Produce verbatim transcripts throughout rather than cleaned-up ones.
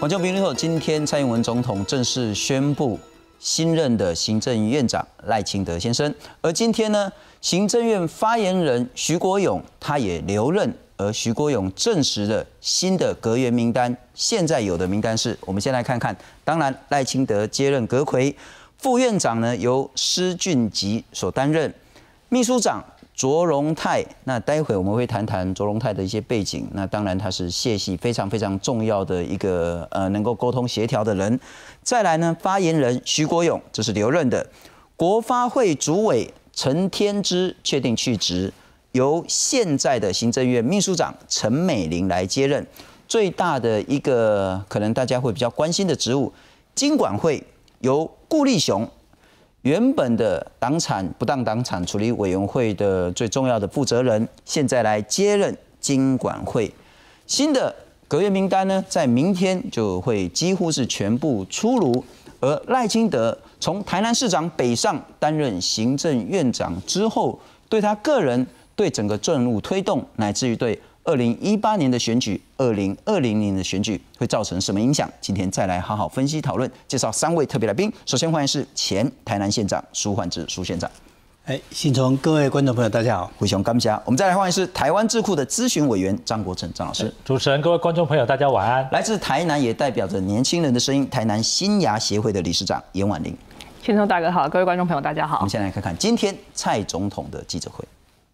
观众朋友好，今天蔡英文总统正式宣布新任的行政院长赖清德先生，而今天呢，行政院发言人徐国勇他也留任，而徐国勇证实了新的阁员名单，现在有的名单是，我们先来看看，当然赖清德接任阁揆，副院长呢由施俊吉所担任，秘书长卓荣泰，那待会我们会谈谈卓荣泰的一些背景。那当然他是谢系非常非常重要的一个呃能够沟通协调的人。再来呢，发言人徐国勇，这是留任的。国发会主委陈天之确定去职，由现在的行政院秘书长陈美玲来接任。最大的一个可能大家会比较关心的职务，金管会由顾立雄。原本的党产不当党产处理委员会的最重要的负责人，现在来接任金管会。新的阁员名单呢，在明天就会几乎是全部出炉。而赖清德从台南市长北上担任行政院长之后，对他个人、对整个政务推动，乃至于对二零一八年的选举、二零二零年的选举会造成什么影响？今天再来好好分析讨论，介绍三位特别来宾。首先欢迎是前台南县长苏焕智苏县长。 哎，信从各位观众朋友，大家好， 胡雄感谢。我们再来欢迎是台湾智库的咨询委员张国成张老师。 主持人、各位观众朋友，大家晚安。 来自台南，也代表着年轻人的声音，台南新牙协会的理事长严婉玲。 信从大哥好，各位观众朋友大家好。 我们先来看看今天蔡总统的记者会。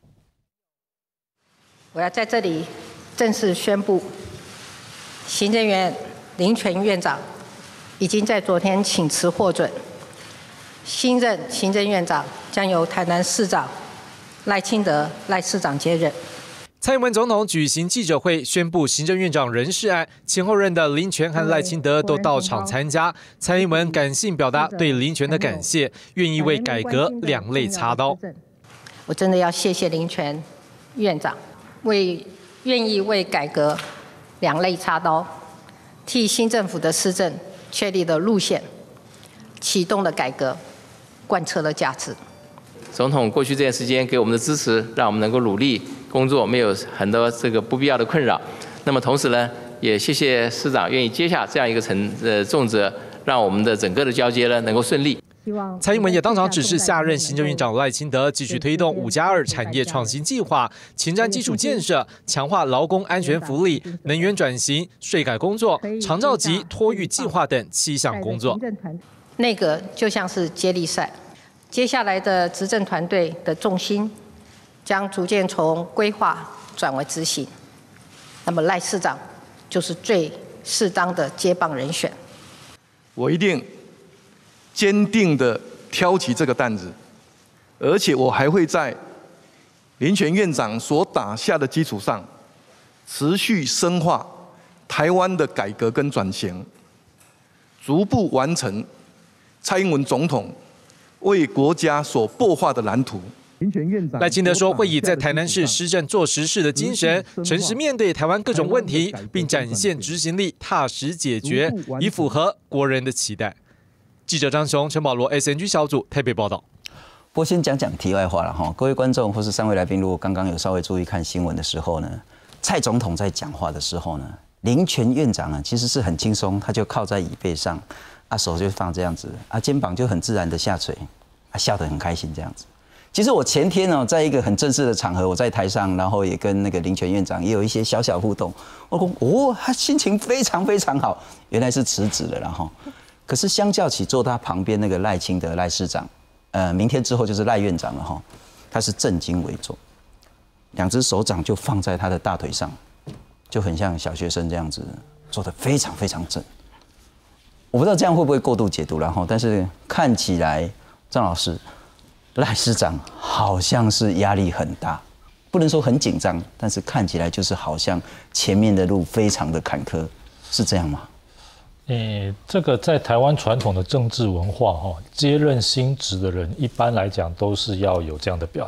我要在这里正式宣布，行政院林全院长已经在昨天请辞获准，新任行政院长将由台南市长赖清德赖市长接任。 蔡英文总统举行记者会，宣布行政院长人事案，前后任的林全和赖清德都到场参加。蔡英文感性表达对林全的感谢，愿意为改革两肋插刀。 我真的要谢谢林全院长，为愿意为改革两肋插刀，替新政府的施政确立了路线，启动了改革，贯彻了价值。 总统过去这段时间给我们的支持，让我们能够努力工作，没有很多这个不必要的困扰。那么同时呢，也谢谢市长愿意接下这样一个承呃重责，让我们的整个的交接呢能够顺利。 蔡英文也当场指示下任行政院长赖清德继续推动五加二产业创新计划、前瞻基础建设、强化劳工安全福利、能源转型、税改工作、长照及托育计划等七项工作。 内阁就像是接力赛，接下来的执政团队的重心将逐渐从规划转为执行。那么赖市长就是最适当的接棒人选。 我一定坚定地挑起这个担子，而且我还会在林全院长所打下的基础上，持续深化台湾的改革跟转型，逐步完成蔡英文总统为国家所擘画的蓝图。 赖清德说，会以在台南市施政做实事的精神，诚实面对台湾各种问题，并展现执行力，踏实解决，以符合国人的期待。记者张雄、陈保罗 S N G 小组台北报道。 不过先讲讲题外话了哈，各位观众或是三位来宾，如果刚刚有稍微注意看新闻的时候呢，蔡总统在讲话的时候呢，林全院长呢其实是很轻松，他就靠在椅背上，啊手就放这样子，啊肩膀就很自然的下垂，啊笑得很开心这样子。其实我前天呢，在一个很正式的场合，我在台上，然后也跟那个林全院长也有一些小小互动。我说哦，他心情非常非常好，原来是辞职了，然后。可是相较起坐他旁边那个赖清德赖市长，呃，明天之后就是赖院长了哈，他是正襟危坐，两只手掌就放在他的大腿上，就很像小学生这样子，做得非常非常正。我不知道这样会不会过度解读了哈，但是看起来张老师赖市长好像是压力很大，不能说很紧张，但是看起来就是好像前面的路非常的坎坷，是这样吗？ 诶，这个在台湾传统的政治文化哈，接任新职的人一般来讲都是要有这样的表情啊，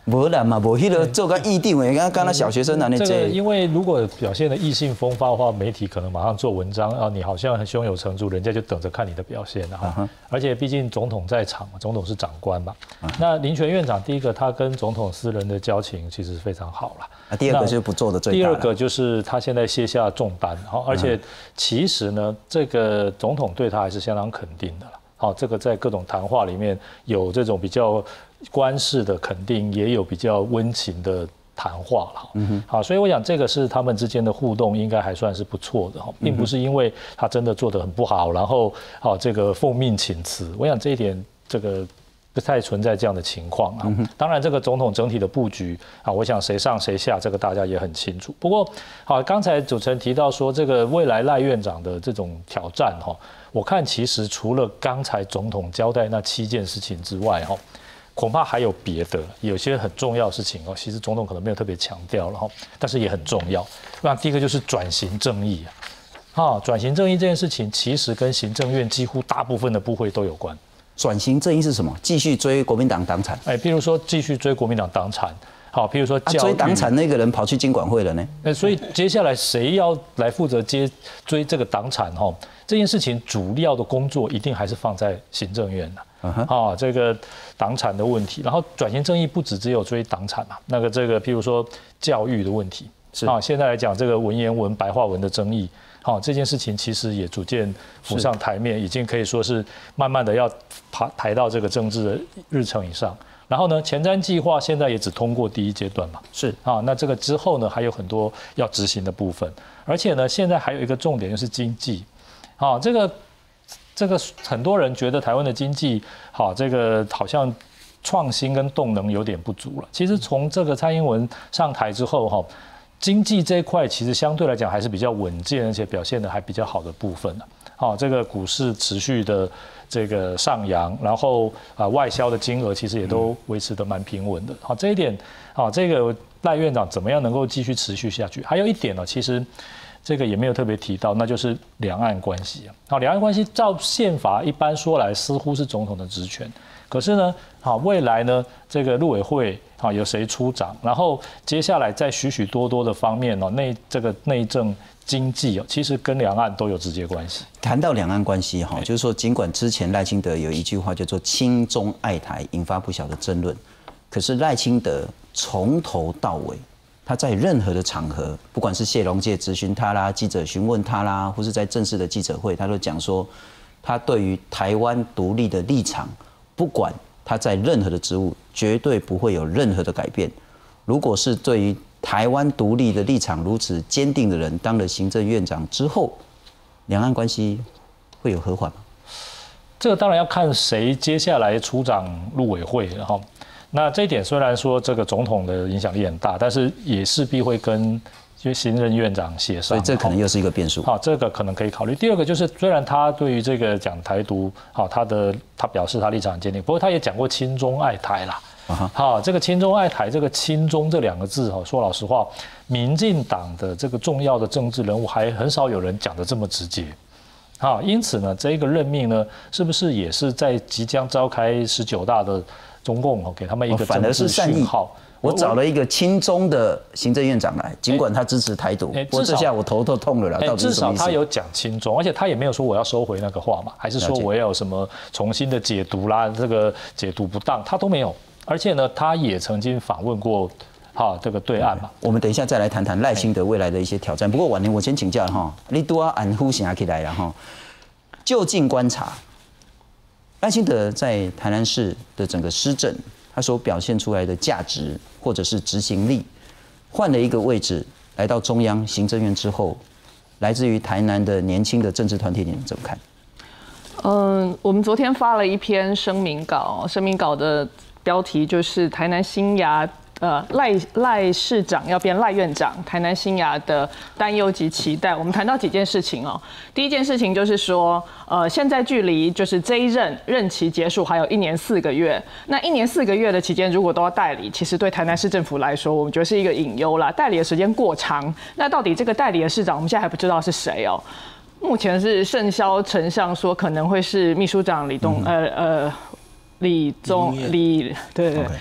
无啦嘛，无迄个做个议定诶，刚刚那小学生哪里这个，因为如果表现的意性风发的话，媒体可能马上做文章啊，你好像很胸有成竹，人家就等着看你的表现了哈。Uh-huh. 而且毕竟总统在场，总统是长官嘛。Uh-huh. 那林权院长，第一个他跟总统私人的交情其实非常好了。 啊，第二个就是不做的最大。 第二个就是他现在卸下重担，哈，而且其实呢，这个总统对他还是相当肯定的了。好，这个在各种谈话里面有这种比较官式的肯定，也有比较温情的谈话了。嗯好，所以我想这个是他们之间的互动，应该还算是不错的哈，并不是因为他真的做得很不好，然后好这个奉命请辞。我想这一点这个不太存在这样的情况啊。当然，这个总统整体的布局啊，我想谁上谁下，这个大家也很清楚。不过，好，刚才主持人提到说，这个未来赖院长的这种挑战哈。我看其实除了刚才总统交代那七件事情之外，哈，恐怕还有别的，有些很重要的事情哦。其实总统可能没有特别强调了哈，但是也很重要。那第一个就是转型正义啊，啊，转型正义这件事情其实跟行政院几乎大部分的部会都有关。 转型正义是什么？继续追国民党党产？ 哎，比如说继续追国民党党产。好，譬如说教育、啊、 追党产那个人跑去经管会了呢。 那所以接下来谁要来负责接追这个党产哈？这件事情主要的工作一定还是放在行政院的。Uh-huh. 啊，这个党产的问题，然后转型正义不只只有追党产嘛，那个这个譬如说教育的问题，是啊，现在来讲这个文言文、白话文的争议，好、啊，这件事情其实也逐渐浮上台面，已经可以说是慢慢的要爬抬到这个政治的日程以上。然后呢，前瞻计划现在也只通过第一阶段嘛，是啊，那这个之后呢，还有很多要执行的部分，而且呢，现在还有一个重点就是经济，啊，这个这个很多人觉得台湾的经济，好，这个好像创新跟动能有点不足了。其实从这个蔡英文上台之后，哈，经济这一块其实相对来讲还是比较稳健，而且表现的还比较好的部分了。好，这个股市持续的这个上扬，然后啊外销的金额其实也都维持得蛮平稳的。好，这一点，好，这个赖院长怎么样能够继续持续下去？还有一点呢，其实这个也没有特别提到，那就是两岸关系啊。好，两岸关系照宪法一般说来似乎是总统的职权，可是呢，好未来呢，这个陆委会啊有谁出掌，然后接下来在许许多多的方面哦，内这个内政。经济哦，其实跟两岸都有直接关系。 谈到两岸关系哈，就是说，尽管之前赖清德有一句话叫做“亲中爱台”，引发不小的争论，可是赖清德从头到尾，他在任何的场合，不管是谢龙介质询他啦，记者询问他啦，或是在正式的记者会，他都讲说，他对于台湾独立的立场，不管他在任何的职务，绝对不会有任何的改变。如果是对于台湾独立的立场如此坚定的人当了行政院长之后，两岸关系会有和缓吗？ 这个当然要看谁接下来出掌陆委会，然后那这一点虽然说这个总统的影响力很大，但是也势必会跟行政院长协商， 所以这可能又是一个变数。 好，这个可能可以考虑。第二个就是，虽然他对于这个讲台独，好，他的他表示他立场很坚定，不过他也讲过亲中爱台啦。好，这个亲中爱台，这个亲中这两个字，哈，说老实话，民进党的这个重要的政治人物还很少有人讲得这么直接。好，因此呢，这个任命呢，是不是也是在即将召开十九大的中共给他们一个政治讯号？ 我找了一个亲中的行政院长来，尽管他支持台独，不过这下我头都痛了啦。到底是什么意思？ 至少他有讲亲中，而且他也没有说我要收回那个话嘛，还是说我要有什么重新的解读啦，这个解读不当，他都没有。而且呢，他也曾经访问过，哈，这个对岸嘛。 我们等一下再来谈谈赖清德未来的一些挑战。不过晚年我先请教哈，你都要按呼想起来了哈。就近观察，赖清德在台南市的整个施政，他所表现出来的价值或者是执行力，换了一个位置，来到中央行政院之后，来自于台南的年轻的政治团体，你们怎么看？ 嗯，我们昨天发了一篇声明稿，声明稿的标题就是台南新芽呃赖赖市长要变赖院长，台南新芽的担忧及期待。我们谈到几件事情哦，第一件事情就是说，呃，现在距离就是这一任任期结束还有一年四个月，那一年四个月的期间，如果都要代理，其实对台南市政府来说，我们觉得是一个隐忧啦，代理的时间过长。那到底这个代理的市长，我们现在还不知道是谁哦。目前是盛嚣丞相说可能会是秘书长李东、嗯、呃呃李宗李对对。Okay.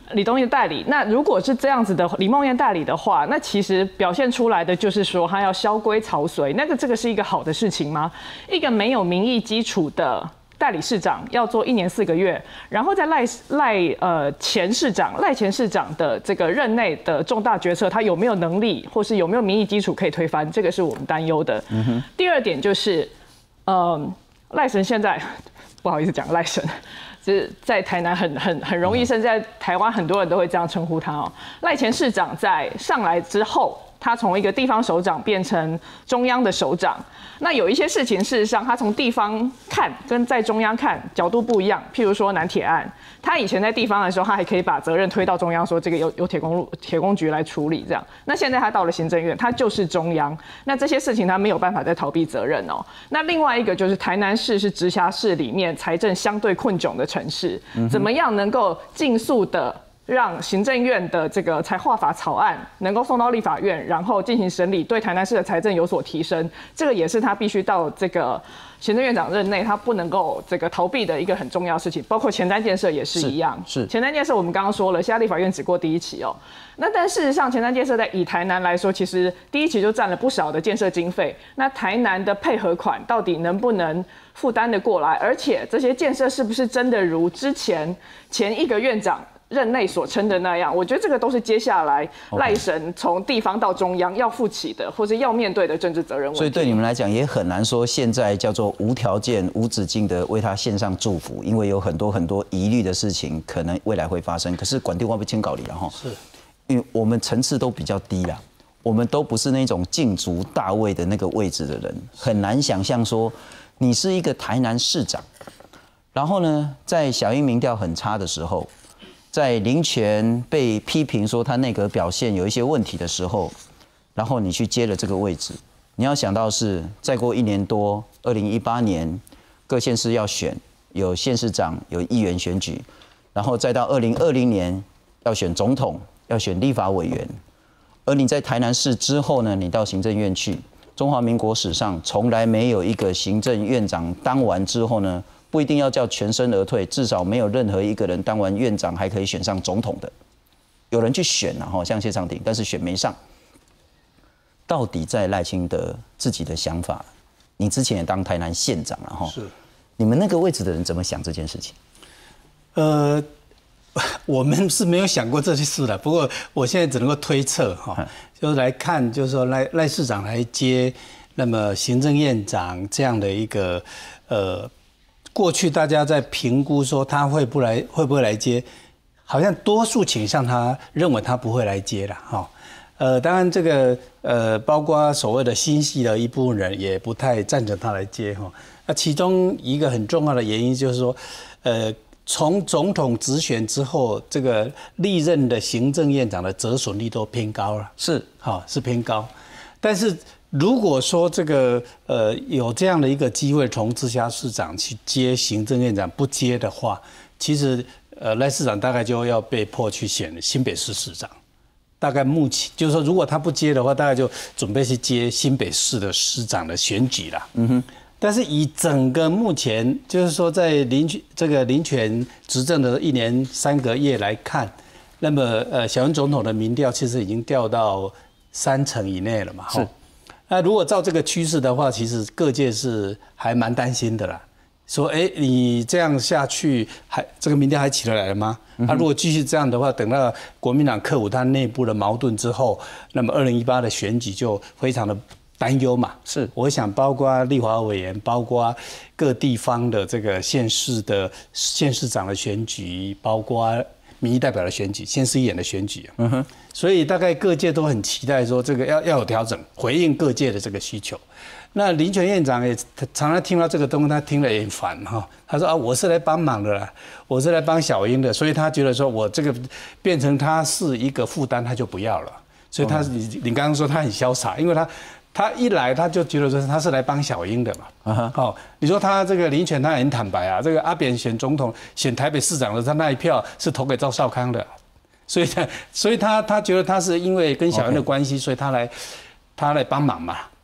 李东燕代理。那如果是这样子的，李梦燕代理的话，那其实表现出来的就是说，他要萧规曹随。那个这个是一个好的事情吗？一个没有民意基础的代理市长要做一年四个月，然后在赖赖呃前市长赖前市长的这个任内的重大决策，他有没有能力，或是有没有民意基础可以推翻？这个是我们担忧的。嗯、第二点就是，嗯，赖神现在不好意思讲赖神。就是在台南很很很容易，甚至在台湾很多人都会这样称呼他哦。赖前市长在上来之后，他从一个地方首长变成中央的首长。那有一些事情，事实上他从地方看跟在中央看角度不一样。譬如说南铁案，他以前在地方的时候，他还可以把责任推到中央，说这个由由铁公路铁公局来处理这样。那现在他到了行政院，他就是中央。那这些事情他没有办法再逃避责任哦。那另外一个就是台南市是直辖市里面财政相对困窘的城市，怎么样能够尽速的让行政院的这个财划法草案能够送到立法院，然后进行审理，对台南市的财政有所提升，这个也是他必须到这个行政院长任内，他不能够这个逃避的一个很重要的事情。包括前瞻建设也是一样， 是前瞻建设我们刚刚说了，现在立法院只过第一期哦。那但事实上，前瞻建设在以台南来说，其实第一期就占了不少的建设经费。那台南的配合款到底能不能负担得过来？而且这些建设是不是真的如之前前一个院长任内所称的那样？我觉得这个都是接下来赖神从地方到中央要负起的，或是要面对的政治责任问题。 所以对你们来讲也很难说现在叫做无条件、无止境的为他献上祝福，因为有很多很多疑虑的事情可能未来会发生。可是管定话不签稿里了哈， 是因为我们层次都比较低啦，我们都不是那种竞逐大位的那个位置的人，很难想象说你是一个台南市长，然后呢，在小英民调很差的时候。在林权被批评说他内阁表现有一些问题的时候，然后你去接了这个位置，你要想到是再过一年多，二零一八年各县市要选，有县市长、有议员选举，然后再到二零二零年要选总统、要选立法委员，而你在台南市之后呢，你到行政院去，中华民国史上从来没有一个行政院长当完之后呢。不一定要叫全身而退，至少没有任何一个人当完院长还可以选上总统的。有人去选了哈，像谢长廷，但是选没上。到底在赖清德自己的想法，你之前也当台南县长了哈，是，你们那个位置的人怎么想这件事情？ 呃，我们是没有想过这些事的，不过我现在只能够推测哈，就是来看，就是说赖赖市长来接那么行政院长这样的一个呃。过去大家在评估说他会不来会不会来接，好像多数倾向他认为他不会来接了哈。呃，当然这个呃，包括所谓的新系的一部分人也不太赞成他来接哈。那其中一个很重要的原因就是说，呃，从总统直选之后，这个历任的行政院长的折损率都偏高了， 是好是偏高，但是。如果说这个呃有这样的一个机会从直辖市长去接行政院长不接的话，其实呃赖市长大概就要被迫去选新北市市长。大概目前就是说，如果他不接的话，大概就准备去接新北市的市长的选举了。嗯哼。但是以整个目前就是说在林这个林权执政的一年三个月来看，那么呃小英总统的民调其实已经掉到三成以内了嘛。 是。 那如果照这个趋势的话，其实各界是还蛮担心的啦。说，哎、欸，你这样下去，还这个民调还起得来了吗？那、啊、如果继续这样的话，等到国民党克服他内部的矛盾之后，那么二零一八的选举就非常的担忧嘛。 是， 我想包括立法委员，包括各地方的这个县市的县市长的选举，包括民意代表的选举、县市议员的选举。嗯哼。所以大概各界都很期待说，这个要要有调整，回应各界的这个需求。那林权院长也常常听到这个东西，他听了也很烦哈。他说啊，我是来帮忙的啦，我是来帮小英的，所以他觉得说我这个变成他是一个负担，他就不要了。所以他你你刚刚说他很潇洒，因为他他一来他就觉得说他是来帮小英的嘛。啊哦，你说他这个林权他很坦白啊，这个阿扁选总统选台北市长的，他那一票是投给赵少康的。所以他，所以他他觉得他是因为跟小英的关系， okay. 所以他来他来帮忙嘛。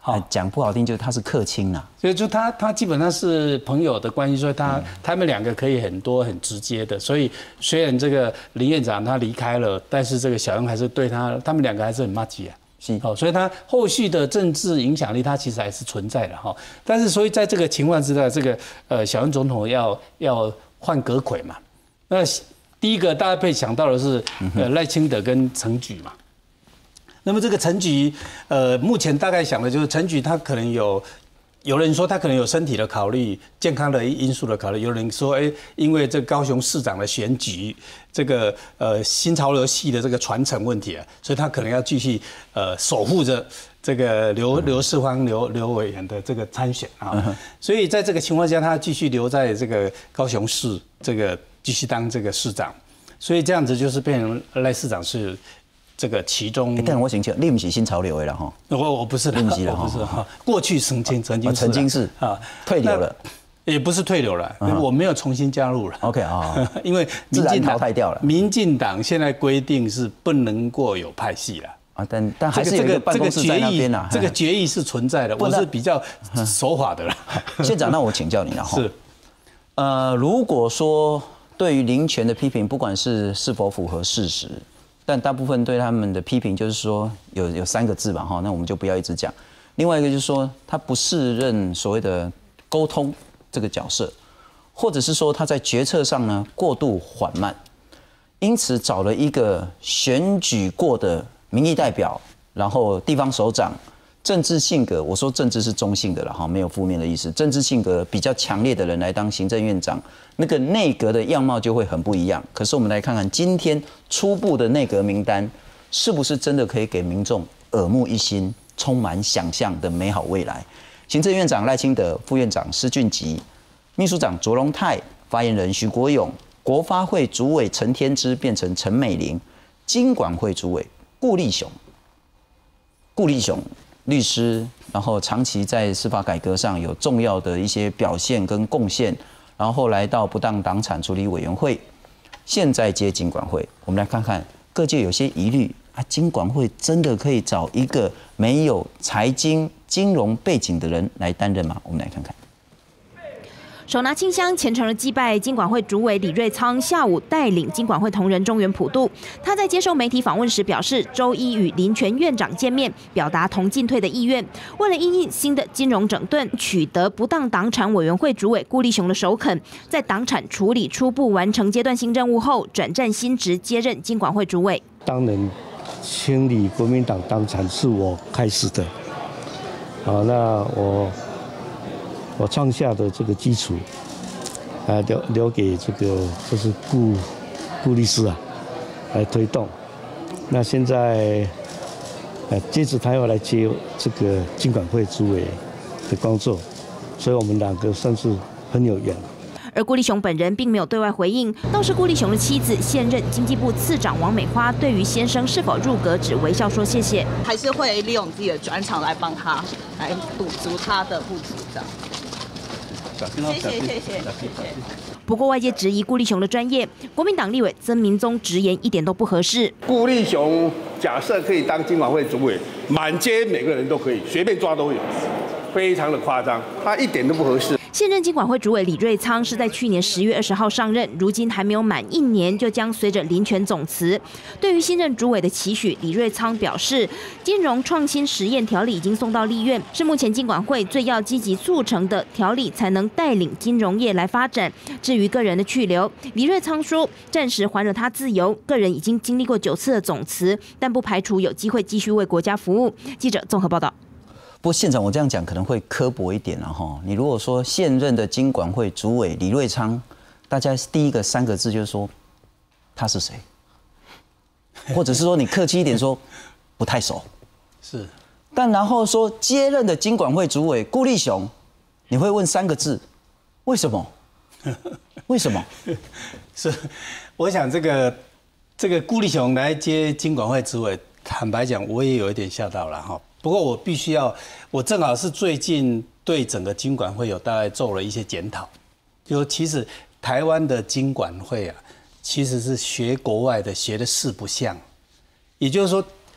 好讲不好听，就是他是客卿啦。 所以就他他基本上是朋友的关系，所以他、嗯、他们两个可以很多很直接的。所以虽然这个林院长他离开了，但是这个小英还是对他，他们两个还是很麻吉啊。是，好，所以他后续的政治影响力，他其实还是存在的哈。但是，所以在这个情况之下，这个呃，小英总统要要换阁揆嘛。那第一个大家被想到的是呃赖清德跟陈菊嘛。那么这个陈菊，呃，目前大概想的就是陈菊他可能有。有人说他可能有身体的考虑、健康的因素的考虑。有人说，哎，因为这高雄市长的选举，这个呃新潮流系的这个传承问题啊，所以他可能要继续呃守护着这个刘刘世芳刘刘委员的这个参选啊。所以在这个情况下，他继续留在这个高雄市这个继续当这个市长，所以这样子就是变成赖市长是。这个其中， 但我想起你不是新潮流的了哈， 我我不是， 你不是了哈，不是哈，过去曾经曾经曾经是啊，退流了， 也不是退流了，我没有重新加入了。 OK 啊， 因为民进党淘汰掉了， 民进党现在规定是不能够有派系了啊，但但还是有一个办公室在那边啊， 这个决议是存在的，我是比较守法的了。 县长，那我请教你了哈， 是， 呃，如果说对于林权的批评，不管是是否符合事实。但大部分对他们的批评就是说有有三个字吧哈，那我们就不要一直讲。另外一个就是说他不适任所谓的沟通这个角色，或者是说他在决策上呢过度缓慢，因此找了一个选举过的民意代表，然后地方首长，政治性格，我说政治是中性的了哈，没有负面的意思，政治性格比较强烈的人来当行政院长。那个内阁的样貌就会很不一样。可是我们来看看今天初步的内阁名单，是不是真的可以给民众耳目一新、充满想象的美好未来？行政院长赖清德、副院长施俊吉、秘书长卓荣泰、发言人徐国勇、国发会主委陈天之变成陈美玲、金管会主委顾立雄、顾立雄律师，然后长期在司法改革上有重要的一些表现跟贡献。然后后来到不当党产处理委员会，现在接金管会。我们来看看各界有些疑虑啊，金管会真的可以找一个没有财经金融背景的人来担任吗？我们来看看。 手拿清香虔诚的祭拜金管会主委李瑞仓，下午带领金管会同仁中原普渡。他在接受媒体访问时表示，周一与林权院长见面，表达同进退的意愿。为了因应新的金融整顿，取得不当党产委员会主委顾立雄的首肯，在党产处理初步完成阶段性任务后，转战新职，接任金管会主委。 当然，清理国民党党产是我开始的。好，那我。我创下的这个基础，啊，留留给这个就是顾顾律师啊，来推动。那现在，呃，接着他要来接这个金管会主委的工作，所以我们两个算是很有缘。 而顾立雄本人并没有对外回应，倒是顾立雄的妻子现任经济部次长王美花，对于先生是否入阁，只微笑说谢谢， 还是会利用自己的专长来帮他来补足他的不足这样。谢谢谢谢谢谢。 不过外界质疑顾立雄的专业，国民党立委曾明宗直言一点都不合适。 顾立雄假设可以当金管会主委，满街每个人都可以，随便抓都有，非常的夸张，他一点都不合适。 现任金管会主委李瑞仓是在去年十月二十号上任，如今还没有满一年，就将随着林权总辞。对于新任主委的期许，李瑞仓表示，金融创新实验条例已经送到立院，是目前金管会最要积极促成的条例，才能带领金融业来发展。至于个人的去留，李瑞仓说，暂时还了他自由，个人已经经历过九次的总辞，但不排除有机会继续为国家服务。记者综合报道。 不过现场我这样讲可能会刻薄一点了哈。你如果说现任的金管会主委李瑞仓，大家第一个三个字就是说他是谁，或者是说你客气一点说不太熟。 是， 但然后说接任的金管会主委顾立雄，你会问三个字，为什么？为什么？ 是，我想这个这个顾立雄来接金管会主委，坦白讲我也有一点吓到了哈。不过我必须要，我正好是最近对整个金管会有大概做了一些检讨，就其实台湾的金管会啊，其实是学国外的，学的四不像，也就是说，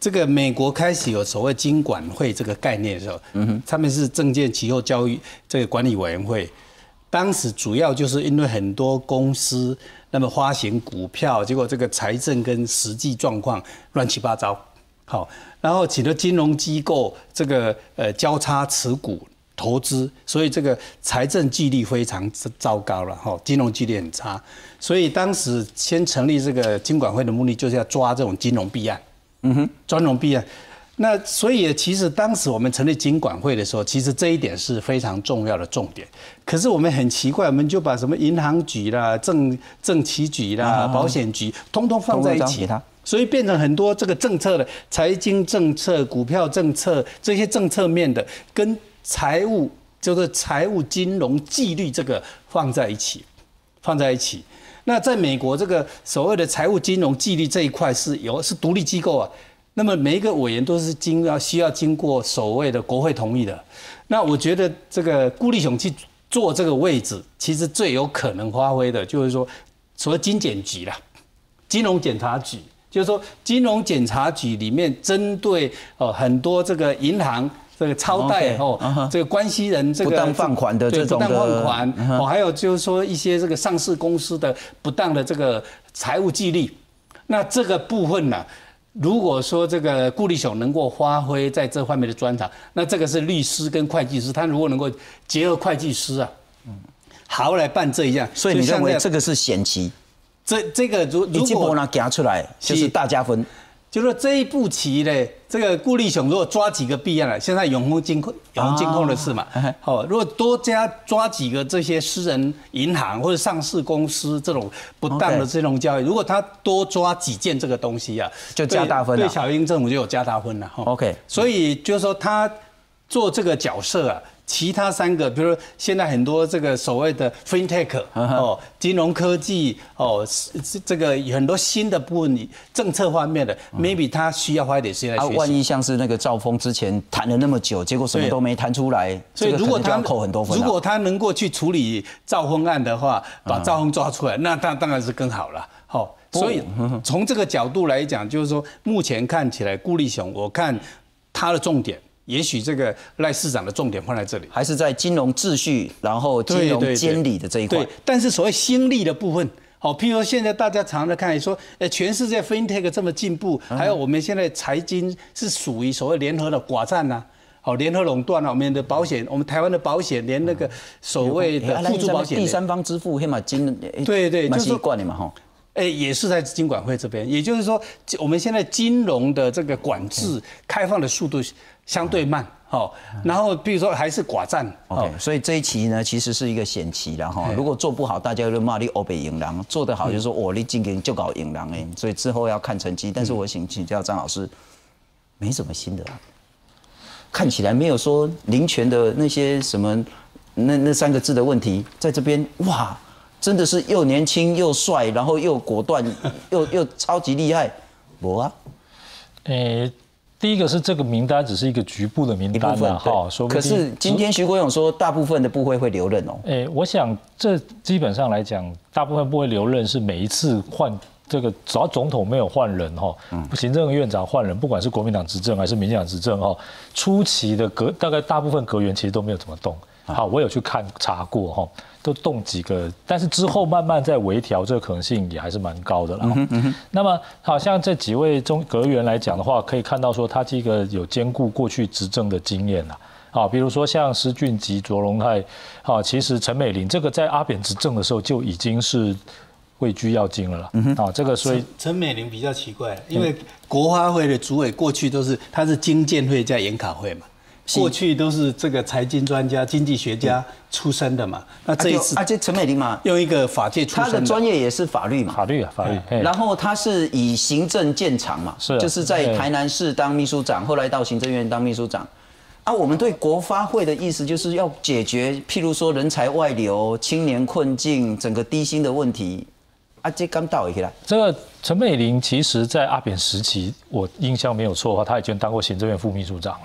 这个美国开始有所谓金管会这个概念的时候，嗯哼，他们是证券期货交易这个管理委员会，当时主要就是因为很多公司那么发行股票，结果这个财政跟实际状况乱七八糟，好，然后请了金融机构这个呃交叉持股投资，所以这个财政纪律非常糟糕了，哈，金融纪律很差，所以当时先成立这个金管会的目的就是要抓这种金融弊案。嗯哼，专融弊案，那所以其实当时我们成立金管会的时候，其实这一点是非常重要的重点。可是我们很奇怪，我们就把什么银行局啦、政政企局啦、保险局，通通放在一起，所以变成很多这个政策的财经政策、股票政策这些政策面的，跟财务就是财务金融纪律这个放在一起，放在一起。那在美国，这个所谓的财务金融纪律这一块是有是独立机构啊，那么每一个委员都是经要需要经过所谓的国会同意的。那我觉得这个顾立雄去做这个位置，其实最有可能发挥的就是说，所谓金检局啦，金融检察局，就是说金融检察局里面针对呃很多这个银行。这个超贷哦， okay, uh huh. 这个关系人这个不当放款的这种的， 不当放款、 uh huh. 哦，还有就是说一些这个上市公司的不当的这个财务纪律，那这个部分呢、啊，如果说这个顾立雄能够发挥在这方面的专长，那这个是律师跟会计师，他如果能够结合会计师啊，好来办这一样， 所以你认为这个是险棋？ 这这个如如果拿夹出来，就是大加分。 就是说这一步棋呢，这个顾立雄如果抓几个弊案了，现在永丰金控、永丰金控的事嘛，好、哦，如果多加抓几个这些私人银行或者上市公司这种不当的这种交易， okay. 如果他多抓几件这个东西啊， 就加大分了， 对小英政府就有加大分了。 OK， 所以就是说他做这个角色啊。其他三个，比如说现在很多这个所谓的 fintech 哦，金融科技哦，这个很多新的部分政策方面的 ，maybe 他需要花一点时间来学习。 啊，万一像是那个兆丰之前谈了那么久，结果什么都没谈出来， 所以如果他扣很多分。 如果他能够去处理兆丰案的话，把兆丰抓出来，那当当然是更好了。好，所以从这个角度来讲，就是说目前看起来顾立雄，我看他的重点。也许这个赖市长的重点放在这里， 还是在金融秩序，然后金融监理的这一块。 对，但是所谓新力的部分，好，譬如说现在大家常常看说，呃，全世界 fintech 这么进步，还有我们现在财经是属于所谓联合的寡占呐，好，联合垄断啊，我们的保险，我们台湾的保险，连那个所谓的互助保险， 第三方支付，黑马金， 对对， 蛮习惯的嘛，哈。 哎，也是在金管会这边，也就是说，我们现在金融的这个管制开放的速度相对慢，好，然后比如说还是寡占 ，OK， 所以这一期呢其实是一个险棋啦，哈，如果做不好，大家就骂你欧北赢狼；做得好，就说我你今年就搞赢狼哎，所以之后要看成绩。但是我想请教张老师，没什么新的、啊，看起来没有说林权的那些什么那那三个字的问题，在这边哇。真的是又年轻又帅，然后又果断，又又超级厉害，我啊， 诶、欸，第一个是这个名单只是一个局部的名单啊，哈，说不定。 可是今天徐国勇说，大部分的部会会留任哦。 诶、欸，我想这基本上来讲，大部分部会留任是每一次换这个，只要总统没有换人哈，行政院长换人，不管是国民党执政还是民进党执政哈，初期的阁大概大部分阁员其实都没有怎么动。好，我有去看查过哈，都动几个，但是之后慢慢再微调，这个可能性也还是蛮高的啦。嗯嗯、那么，好像这几位中阁员来讲的话，可以看到说他这个有兼顾过去执政的经验啦。啊，比如说像施俊吉、卓荣泰，啊，其实陈美伶这个在阿扁执政的时候就已经是位居要津了啦。嗯、啊，这个所以陈美伶比较奇怪，因为国发会的主委过去都是他是经建会加研考会嘛。过去都是这个财经专家、经济学家出身的嘛，那这一次而且陈美伶嘛， 用一个法界出身的， 他的专业也是法律嘛， 法律啊，法律。 然后他是以行政见长嘛， 是、啊， 就是在台南市当秘书长，后来到行政院当秘书长。啊，我们对国发会的意思就是要解决，譬如说人才外流、青年困境、整个低薪的问题。啊，这刚到一来。 这个陈美伶其实在阿扁时期，我印象没有错的话，他已经当过行政院副秘书长了啦。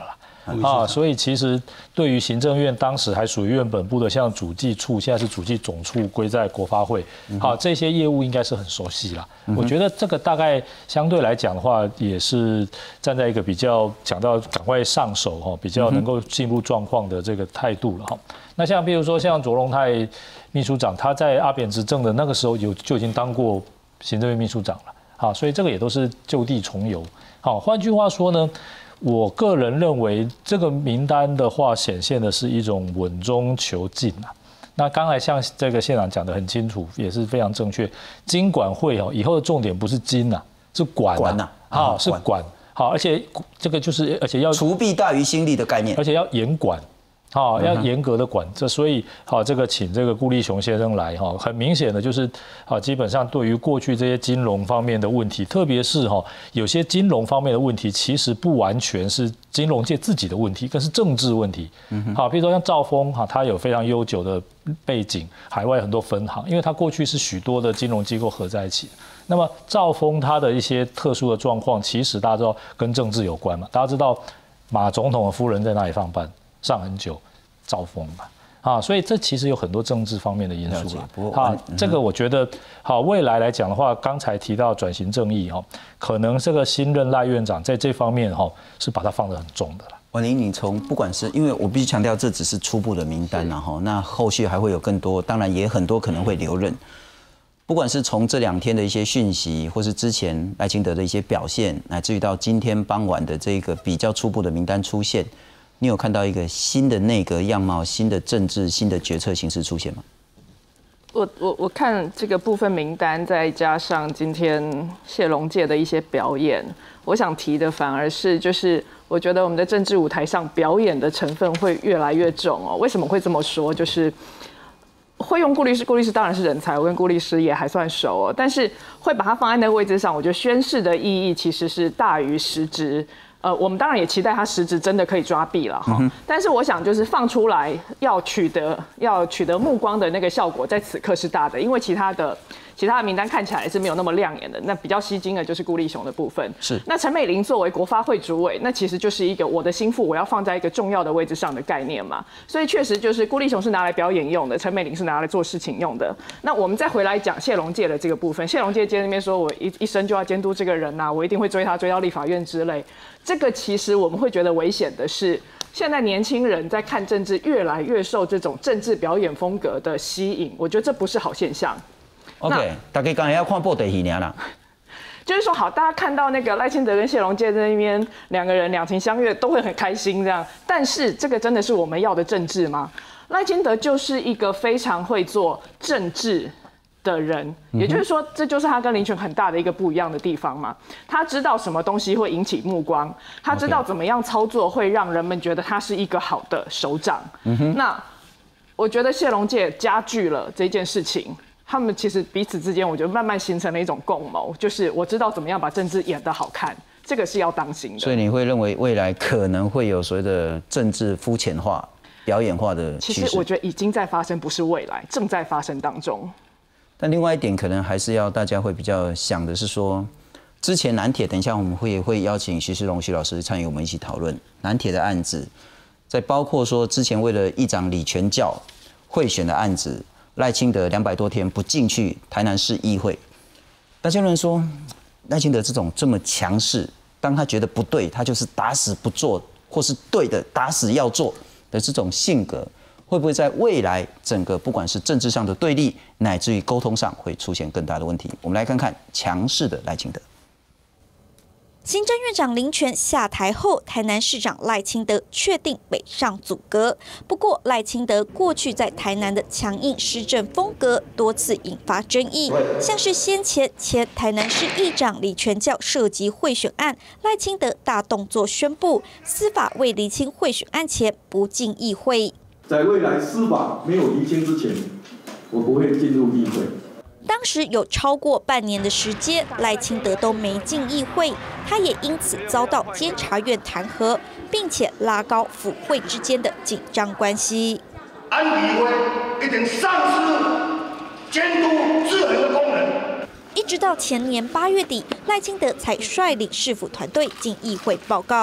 啊，所以其实对于行政院当时还属于院本部的，像主计处，现在是主计总处归在国发会，好，这些业务应该是很熟悉啦。我觉得这个大概相对来讲的话，也是站在一个比较讲到赶快上手哈，比较能够进入状况的这个态度了哈。那像比如说像卓荣泰秘书长，他在阿扁执政的那个时候有就已经当过行政院秘书长了，好，所以这个也都是就地重游。好，换句话说呢，我个人认为这个名单的话，显现的是一种稳中求进啊。那刚才像这个县长讲得很清楚，也是非常正确。金管会哦，以后的重点不是金呐，是管呐，好是管，好，而且这个就是而且要除弊大于新力的概念， 而且要严管。好，要严格的管这，所以好，这个请这个顾立雄先生来哈，很明显的就是好，基本上对于过去这些金融方面的问题，特别是哈有些金融方面的问题，其实不完全是金融界自己的问题，更是政治问题。好，比如说像兆丰哈，它有非常悠久的背景，海外很多分行，因为它过去是许多的金融机构合在一起。那么兆丰它的一些特殊的状况，其实大家知道跟政治有关嘛，大家知道马总统的夫人在哪里上班？上很久，兆丰嘛，啊，所以这其实有很多政治方面的因素了。啊，这个我觉得好，未来来讲的话，刚才提到转型正义哈，可能这个新任赖院长在这方面哈是把它放得很重的了。 婉玲，你从不管是因为我必须强调，这只是初步的名单然后那后续还会有更多，当然也很多可能会留任。不管是从这两天的一些讯息，或是之前赖清德的一些表现，乃至于到今天傍晚的这个比较初步的名单出现。你有看到一个新的内阁样貌、新的政治、新的决策形式出现吗？ 我我我看这个部分名单，再加上今天谢龙介的一些表演，我想提的反而是，就是我觉得我们的政治舞台上表演的成分会越来越重哦。为什么会这么说？就是会用顾律师，顾律师当然是人才，我跟顾律师也还算熟哦。但是会把它放在那个位置上，我觉得宣誓的意义其实是大于实质。呃，我们当然也期待它实质真的可以抓弊了哈，嗯、但是我想就是放出来要取得要取得目光的那个效果，在此刻是大的，因为其他的其他的名单看起来是没有那么亮眼的。那比较吸睛的就是顾立雄的部分。是。那陈美伶作为国发会主委，那其实就是一个我的心腹，我要放在一个重要的位置上的概念嘛。所以确实就是顾立雄是拿来表演用的，陈美伶是拿来做事情用的。那我们再回来讲谢龙介的这个部分，谢龙介今天那边说我一一生就要监督这个人呐、啊，我一定会追他追到立法院之类。这个其实我们会觉得危险的是，现在年轻人在看政治越来越受这种政治表演风格的吸引，我觉得这不是好现象。 OK， 大家刚才要看布袋戏啦。 就是说，好，大家看到那个赖清德跟谢龙介在那边两个人两情相悦，都会很开心这样。但是这个真的是我们要的政治吗？赖清德就是一个非常会做政治的人，也就是说，这就是他跟林权很大的一个不一样的地方嘛。他知道什么东西会引起目光，他知道怎么样操作会让人们觉得他是一个好的首长。嗯、那我觉得谢龙介加剧了这件事情，他们其实彼此之间，我觉得慢慢形成了一种共谋，就是我知道怎么样把政治演得好看，这个是要当心的。 所以你会认为未来可能会有所谓的政治肤浅化、表演化的趋势？ 其实我觉得已经在发生，不是未来，正在发生当中。 但另外一点，可能还是要大家会比较想的是说，之前南铁，等一下我们会会邀请徐世荣徐老师参与我们一起讨论南铁的案子，在包括说之前为了议长李全教贿选的案子，赖清德两百多天不进去台南市议会，大家有人说赖清德这种这么强势，当他觉得不对，他就是打死不做，或是对的打死要做的这种性格。会不会在未来整个不管是政治上的对立，乃至于沟通上会出现更大的问题？我们来看看强势的赖清德。 行政院长林权下台后，台南市长赖清德确定北上阻隔。不过，赖清德过去在台南的强硬施政风格多次引发争议，像是先前前台南市议长李全教涉及贿选案，赖清德大动作宣布司法未厘清贿选案前不进议会。 在未来司法没有厘清之前，我不会进入议会。 当时有超过半年的时间，赖清德都没进议会，他也因此遭到监察院弹劾，并且拉高府会之间的紧张关系。 安理会已经丧失监督制衡的功能。 一直到前年八月底，赖清德才率领市府团队进议会报告。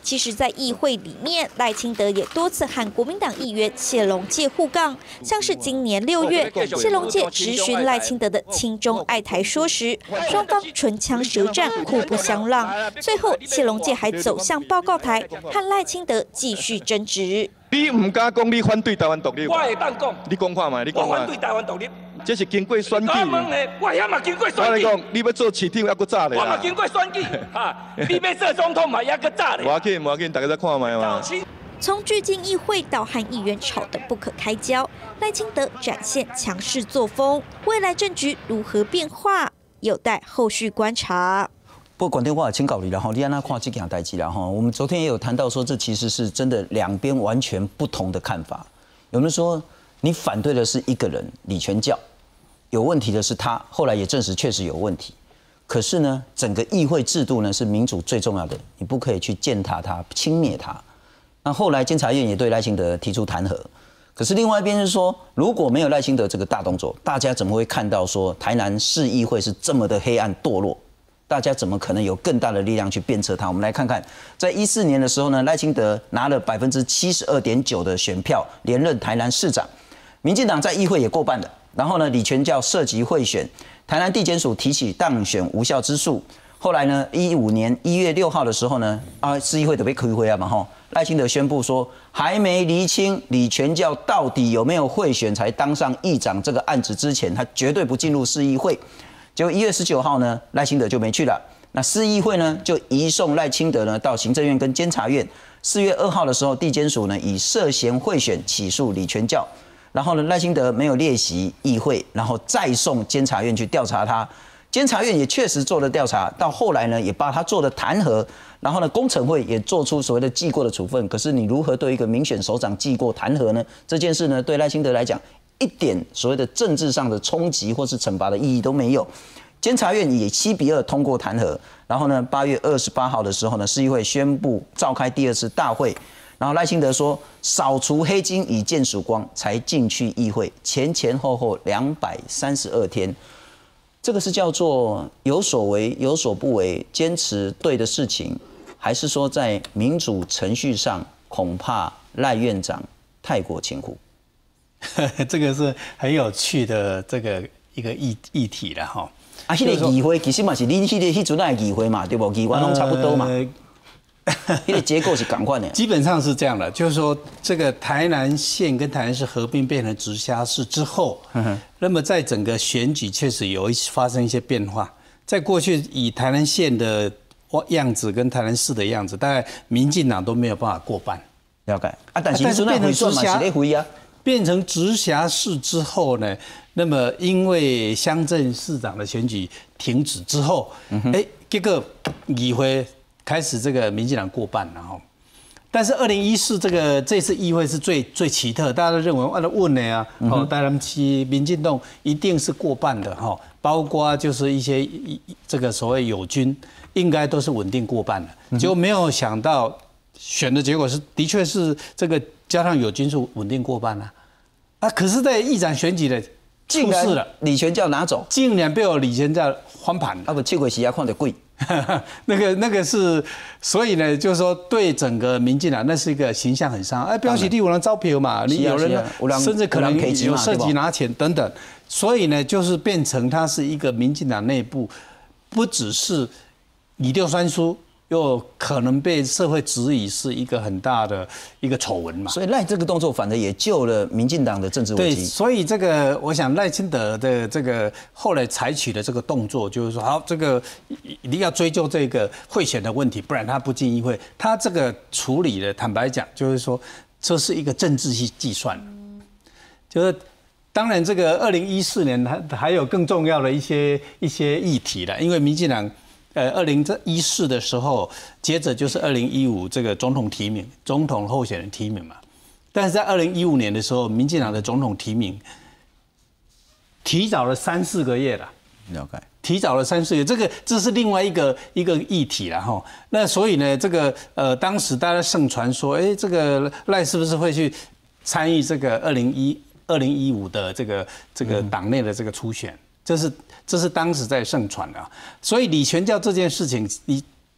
其实，在议会里面，赖清德也多次和国民党议员谢龙介互杠，像是今年六月，谢龙介质询赖清德的亲中爱台说时，双方唇枪舌战，互不相让。最后，谢龙介还走向报告台，和赖清德继续争执。 你唔敢讲你反对台湾独立？ 我会当讲。 你讲看嘛，你讲我反对台湾独立。 这是经过选举。 我问你，我遐嘛经过选举。 我来讲，你要做市长还搁早咧。 我嘛经过选举，哈，你要做总统嘛也搁早咧。 无要紧，无要紧，大家再看卖嘛。 从聚进议会到和议员吵得不可开交，赖清德展现强势作风，未来政局如何变化，有待后续观察。 不过，管电话请搞你，然后你安那看这件代志，然后我们昨天也有谈到说，这其实是真的两边完全不同的看法。有人说你反对的是一个人李全教，有问题的是他，后来也证实确实有问题。可是呢，整个议会制度呢是民主最重要的，你不可以去践踏它、轻蔑它。那后来监察院也对赖清德提出弹劾，可是另外一边是说，如果没有赖清德这个大动作，大家怎么会看到说台南市议会是这么的黑暗堕落？大家怎么可能有更大的力量去鞭策他？我们来看看，在一四年的时候呢，赖清德拿了百分之七十二点九的选票连任台南市长，民进党在议会也过半了。然后呢，李全教涉及贿选，台南地检署提起当选无效之诉。后来呢，一五年一月六号的时候呢，啊，市议会都被开会啊嘛吼，赖清德宣布说，还没厘清李全教到底有没有贿选才当上议长这个案子之前，他绝对不进入市议会。结果一月十九号呢，赖清德就没去了。那市议会呢，就移送赖清德呢到行政院跟监察院。四月二号的时候，地检署呢以涉嫌贿选起诉李全教。然后呢，赖清德没有列席议会，然后再送监察院去调查他。监察院也确实做了调查，到后来呢，也把他做了弹劾。然后呢，工程会也做出所谓的记过的处分。可是你如何对一个民选首长记过弹劾呢？这件事呢，对赖清德来讲，一点所谓的政治上的冲击或是惩罚的意义都没有。监察院以七比二通过弹劾，然后呢，八月二十八号的时候呢，市议会宣布召开第二次大会，然后赖清德说扫除黑金以见曙光，才进去议会，前前后后两百三十二天，这个是叫做有所为有所不为，坚持对的事情，还是说在民主程序上恐怕赖院长太过轻忽？ 这个是很有趣的这个一个议议题了哈。 啊，迄个议会其实嘛是你迄个迄阵那议会嘛，对不？议员拢差不多嘛。迄个结构是同款的。 基本上是这样的，就是说这个台南县跟台南市合并变成直辖市之后，嗯、那么在整个选举确实有一发生一些变化。在过去以台南县的样子跟台南市的样子，大概民进党都没有办法过半。 了解啊，但是但是变成直辖市， 变成直辖市之后呢？那么，因为乡镇市长的选举停止之后，哎、嗯，结果议会开始这个民进党过半了哈。但是二零一四这个这次议会是最最奇特，大家都认为按照问的啊，哦，当然其民进党一定是过半的哈，包括就是一些这个所谓友军，应该都是稳定过半的，结果没有想到选的结果是的确是这个加上友军是稳定过半啊，啊，可是，在议长选举的。 竟然李全教拿走， 竟然被我李全教翻盘了。 啊不，七鬼时也看得贵。 那个那个是，所以呢，就是说对整个民进党那是一个形象很伤。哎，标喜地有人招票嘛，你有人甚至可能有涉及拿钱等等，所以呢，就是变成它是一个民进党内部，不只是以调三输。又可能被社会质疑是一个很大的一个丑闻嘛， 所以赖这个动作反而也救了民进党的政治危机。 对，所以这个我想赖清德的这个后来采取的这个动作，就是说，好，这个一定要追究这个贿选的问题，不然他不进议会。他这个处理的，坦白讲，就是说这是一个政治系计算，就是当然这个二零一四年还还有更重要的一些一些议题了，因为民进党。呃，二零一四的时候，接着就是二零一五这个总统提名，总统候选人提名嘛。但是在二零一五年的时候，民进党的总统提名提早了三四个月了。 了解。 提早了三四个月，这个这是另外一个一个议题了哈。那所以呢，这个呃，当时大家盛传说，哎，这个赖是不是会去参与这个二零一二零一五的这个这个党内的这个初选？这是这是当时在盛传的、啊，所以李全教这件事情，你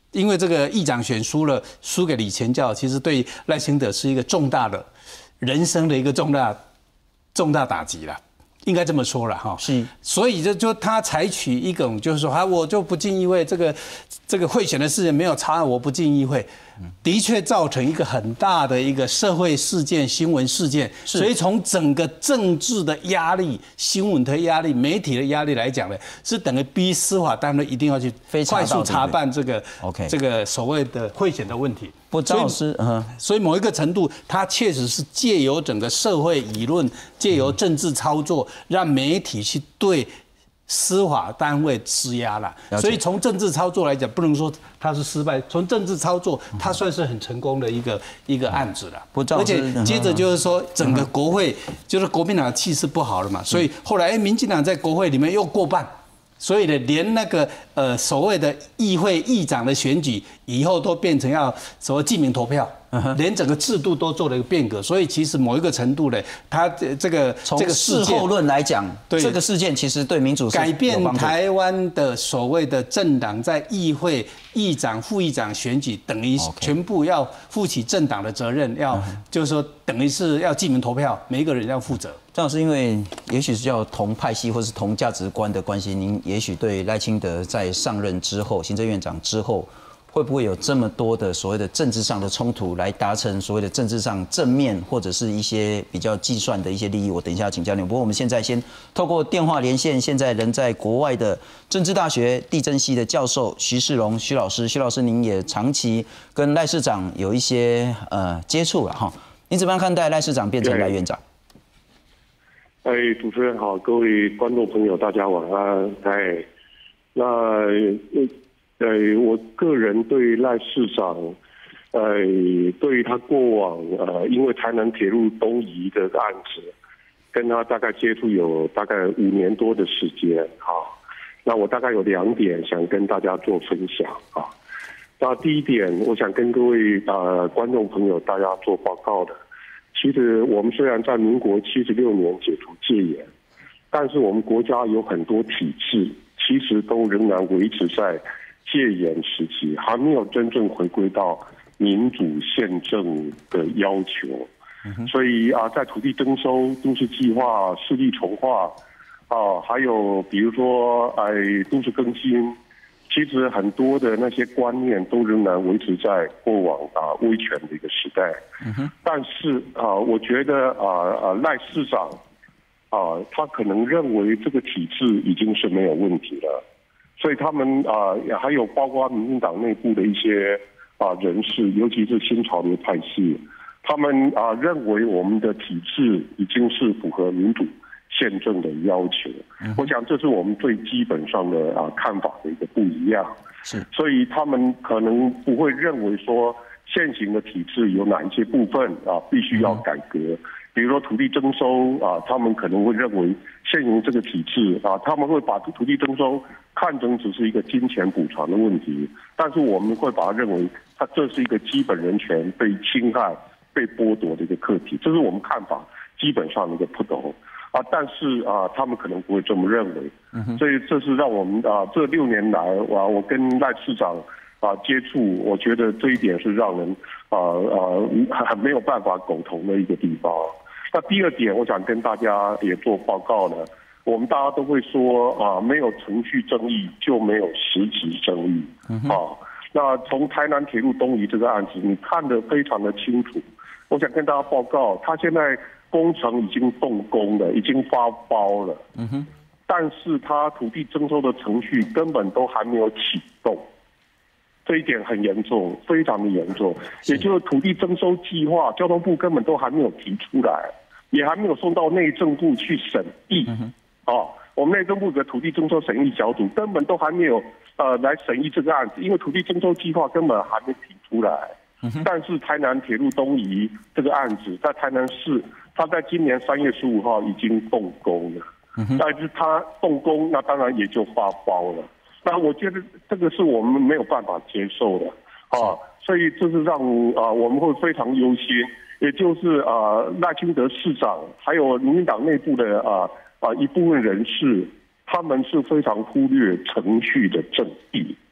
因为这个议长选输了，输给李全教，其实对赖清德是一个重大的人生的一个重大重大打击了。应该这么说了哈， 是， 所以就就他采取一种就是说，啊，我就不进议会，这个这个贿选的事情没有查案，我不进议会，的确造成一个很大的一个社会事件、新闻事件。所以从整个政治的压力、新闻的压力、媒体的压力来讲呢，是等于逼司法单位一定要去快速查办这个 OK 这个所谓的贿选的问题。 不，张老师，嗯， 所以某一个程度，它确实是借由整个社会舆论，借由政治操作，让媒体去对司法单位施压了。所以从政治操作来讲，不能说它是失败，从政治操作，它算是很成功的一个一个案子了。而且接着就是说，整个国会就是国民党的气势不好了嘛，所以后来哎，民进党在国会里面又过半。所以呢，连那个呃所谓的议会议长的选举，以后都变成要所谓记名投票，连整个制度都做了一个变革。所以其实某一个程度呢，它这个从这个事后论来讲，这个事件其实对民主改变台湾的所谓的政党在议会议长、副议长选举，等于全部要负起政党的责任，要就是说等于是要记名投票，每一个人要负责。 张老师，因为也许是叫同派系或是同价值观的关系，您也许对赖清德在上任之后，行政院长之后，会不会有这么多的所谓的政治上的冲突，来达成所谓的政治上正面或者是一些比较计算的一些利益？我等一下请教您。不过我们现在先透过电话连线，现在人在国外的政治大学地政系的教授徐世荣徐老师，徐老师您也长期跟赖市长有一些呃接触了哈，你怎么样看待赖市长变成赖院长？ 哎，主持人好，各位观众朋友，大家晚安。哎，那呃，我个人对赖市长，呃，对于他过往呃，因为台南铁路东移这个案子，跟他大概接触有大概五年多的时间啊。那我大概有两点想跟大家做分享啊。那第一点，我想跟各位呃观众朋友大家做报告的。其实我们虽然在民国七十六年解除戒严，但是我们国家有很多体制，其实都仍然维持在戒严时期，还没有真正回归到民主宪政的要求。所以啊，在土地征收、都市计划、市地重划啊，还有比如说哎都市更新。其实很多的那些观念都仍然维持在过往啊威权的一个时代，嗯、但是啊，我觉得啊啊赖市长啊，他可能认为这个体制已经是没有问题了，所以他们啊还有包括民进党内部的一些啊人士，尤其是新潮流派系，他们啊认为我们的体制已经是符合民主宪政的要求，我想这是我们最基本上的啊看法的一个不一样。是，所以他们可能不会认为说现行的体制有哪一些部分啊必须要改革，比如说土地征收啊，他们可能会认为现行这个体制啊，他们会把土地征收看成只是一个金钱补偿的问题，但是我们会把它认为它这是一个基本人权被侵害、被剥夺的一个课题，这是我们看法基本上的一个不同。啊，但是啊，他们可能不会这么认为，嗯、所以这是让我们啊这六年来啊，我跟赖市长啊接触，我觉得这一点是让人啊啊很没有办法苟同的一个地方。那第二点，我想跟大家也做报告呢，我们大家都会说啊，没有程序正义就没有实质正义、嗯、啊。那从台南铁路东移这个案子，你看得非常的清楚。我想跟大家报告，他现在工程已经动工了，已经发包了，嗯哼，但是他土地征收的程序根本都还没有启动，这一点很严重，非常的严重。也就是土地征收计划，交通部根本都还没有提出来，也还没有送到内政部去审议。嗯、哦，我们内政部的土地征收审议小组根本都还没有呃来审议这个案子，因为土地征收计划根本还没提出来。但是台南铁路东移这个案子，在台南市，它在今年三月十五号已经动工了。但是它动工，那当然也就发包了。那我觉得这个是我们没有办法接受的啊，所以这是让啊我们会非常忧心。也就是啊赖清德市长，还有民进党内部的啊啊一部分人士，他们是非常忽略程序的正义。啊，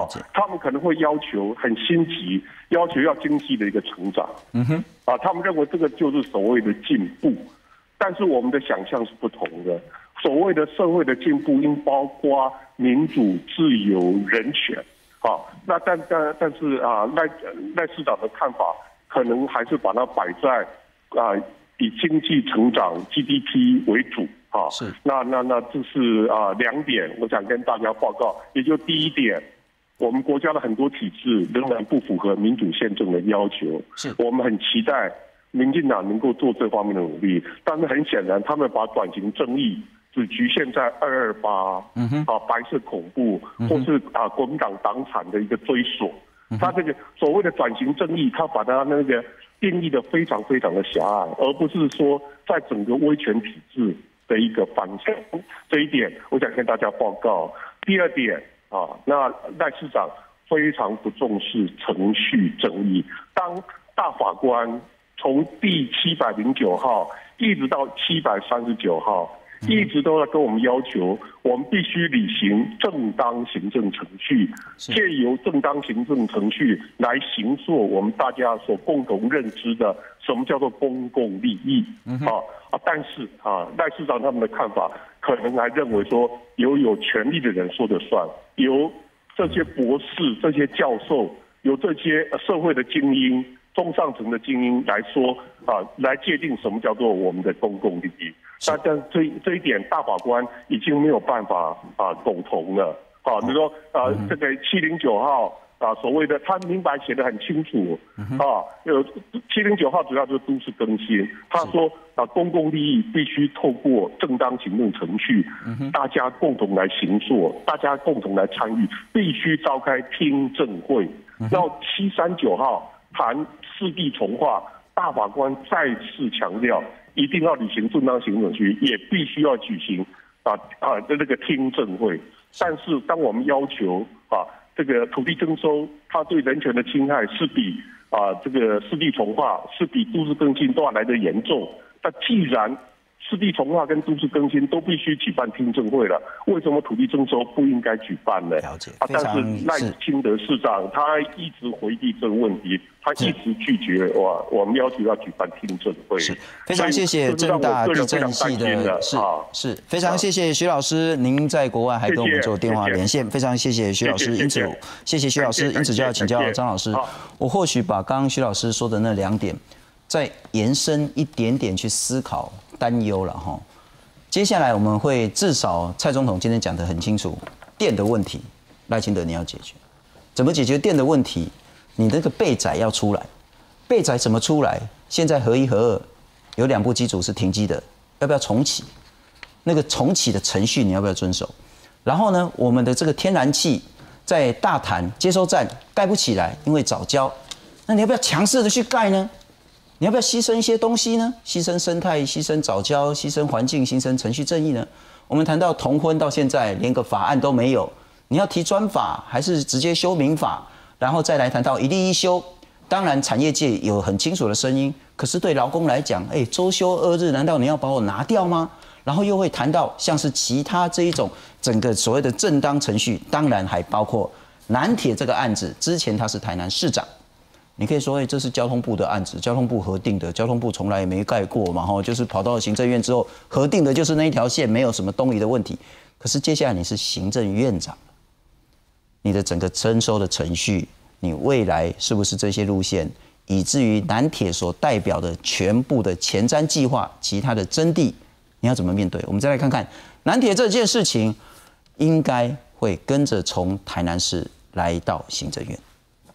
他们可能会要求很心急，要求要经济的一个成长。 嗯哼， 啊，他们认为这个就是所谓的进步，但是我们的想象是不同的。所谓的社会的进步，应包括民主、自由、人权。啊，那但但但是啊，赖赖市长的看法可能还是把它摆在啊以经济成长 G D P 为主。啊， 是。 那那那这是啊两点，我想跟大家报告。也就第一点，我们国家的很多体制仍然不符合民主宪政的要求。 是。我们很期待民进党能够做这方面的努力，但是很显然，他们把转型正义只局限在二二八，嗯哼，啊白色恐怖，或是啊国民党党产的一个追索。嗯、他这个所谓的转型正义，他把他那个定义的非常非常的狭隘，而不是说在整个威权体制的一个反向。这一点，我想跟大家报告。第二点啊，那赖市长非常不重视程序正义，当大法官从第七百零九号一直到七百三十九号。一直都在跟我们要求，我们必须履行正当行政程序，借由正当行政程序来形塑我们大家所共同认知的什么叫做公共利益。啊啊！但是啊，赖市长他们的看法可能还认为说，由有权力的人说了算，由这些博士、这些教授、由这些社会的精英、中上层的精英来说啊，来界定什么叫做我们的公共利益。那但这这一点，大法官已经没有办法啊苟同了。啊，比如说啊，这个七零九号啊，所谓的他明白写得很清楚啊，有七零九号主要就是都市更新。他说啊，公共利益必须透过正当行政程序，大家共同来行塑，大家共同来参与，必须召开听证会。然后七三九号谈四地重划，大法官再次强调。一定要履行正当行政程序，也必须要举行啊啊的那个听证会。但是，当我们要求啊这个土地征收，它对人权的侵害是比啊这个湿地重划是比都市更新都要来得严重。那既然湿地重划跟都市更新都必须举办听证会了，为什么土地征收不应该举办呢？ 了解， 啊，但是赖清德市长他一直回避这个问题，他一直拒绝哇，我们要求要举办听证会。 是，非常谢谢政大地政系的，是是，非常谢谢徐老师，您在国外还跟我们做电话连线，非常谢谢徐老师。因此，谢谢徐老师，因此就要请教张老师，我或许把刚刚徐老师说的那两点再延伸一点点去思考。担忧了哈，接下来我们会至少蔡总统今天讲得很清楚，电的问题，赖清德你要解决，怎么解决电的问题？你那个备载要出来，备载怎么出来？现在核一核二有两部机组是停机的，要不要重启？那个重启的程序你要不要遵守？然后呢，我们的这个天然气在大潭接收站盖不起来，因为藻礁，那你要不要强势的去盖呢？你要不要牺牲一些东西呢？牺牲生态，牺牲藻礁，牺牲环境，牺牲程序正义呢？我们谈到同婚到现在连个法案都没有，你要提专法还是直接修民法？然后再来谈到一例一休，当然产业界有很清楚的声音，可是对劳工来讲，哎，周休二日，难道你要把我拿掉吗？然后又会谈到像是其他这一种整个所谓的正当程序，当然还包括南铁这个案子，之前他是台南市长。你可以说，哎，这是交通部的案子，交通部核定的，交通部从来也没盖过嘛，哈，就是跑到行政院之后核定的就是那一条线，没有什么东移的问题。可是接下来你是行政院长，你的整个征收的程序，你未来是不是这些路线，以至于南铁所代表的全部的前瞻计划，其他的征地，你要怎么面对？我们再来看看南铁这件事情，应该会跟着从台南市来到行政院。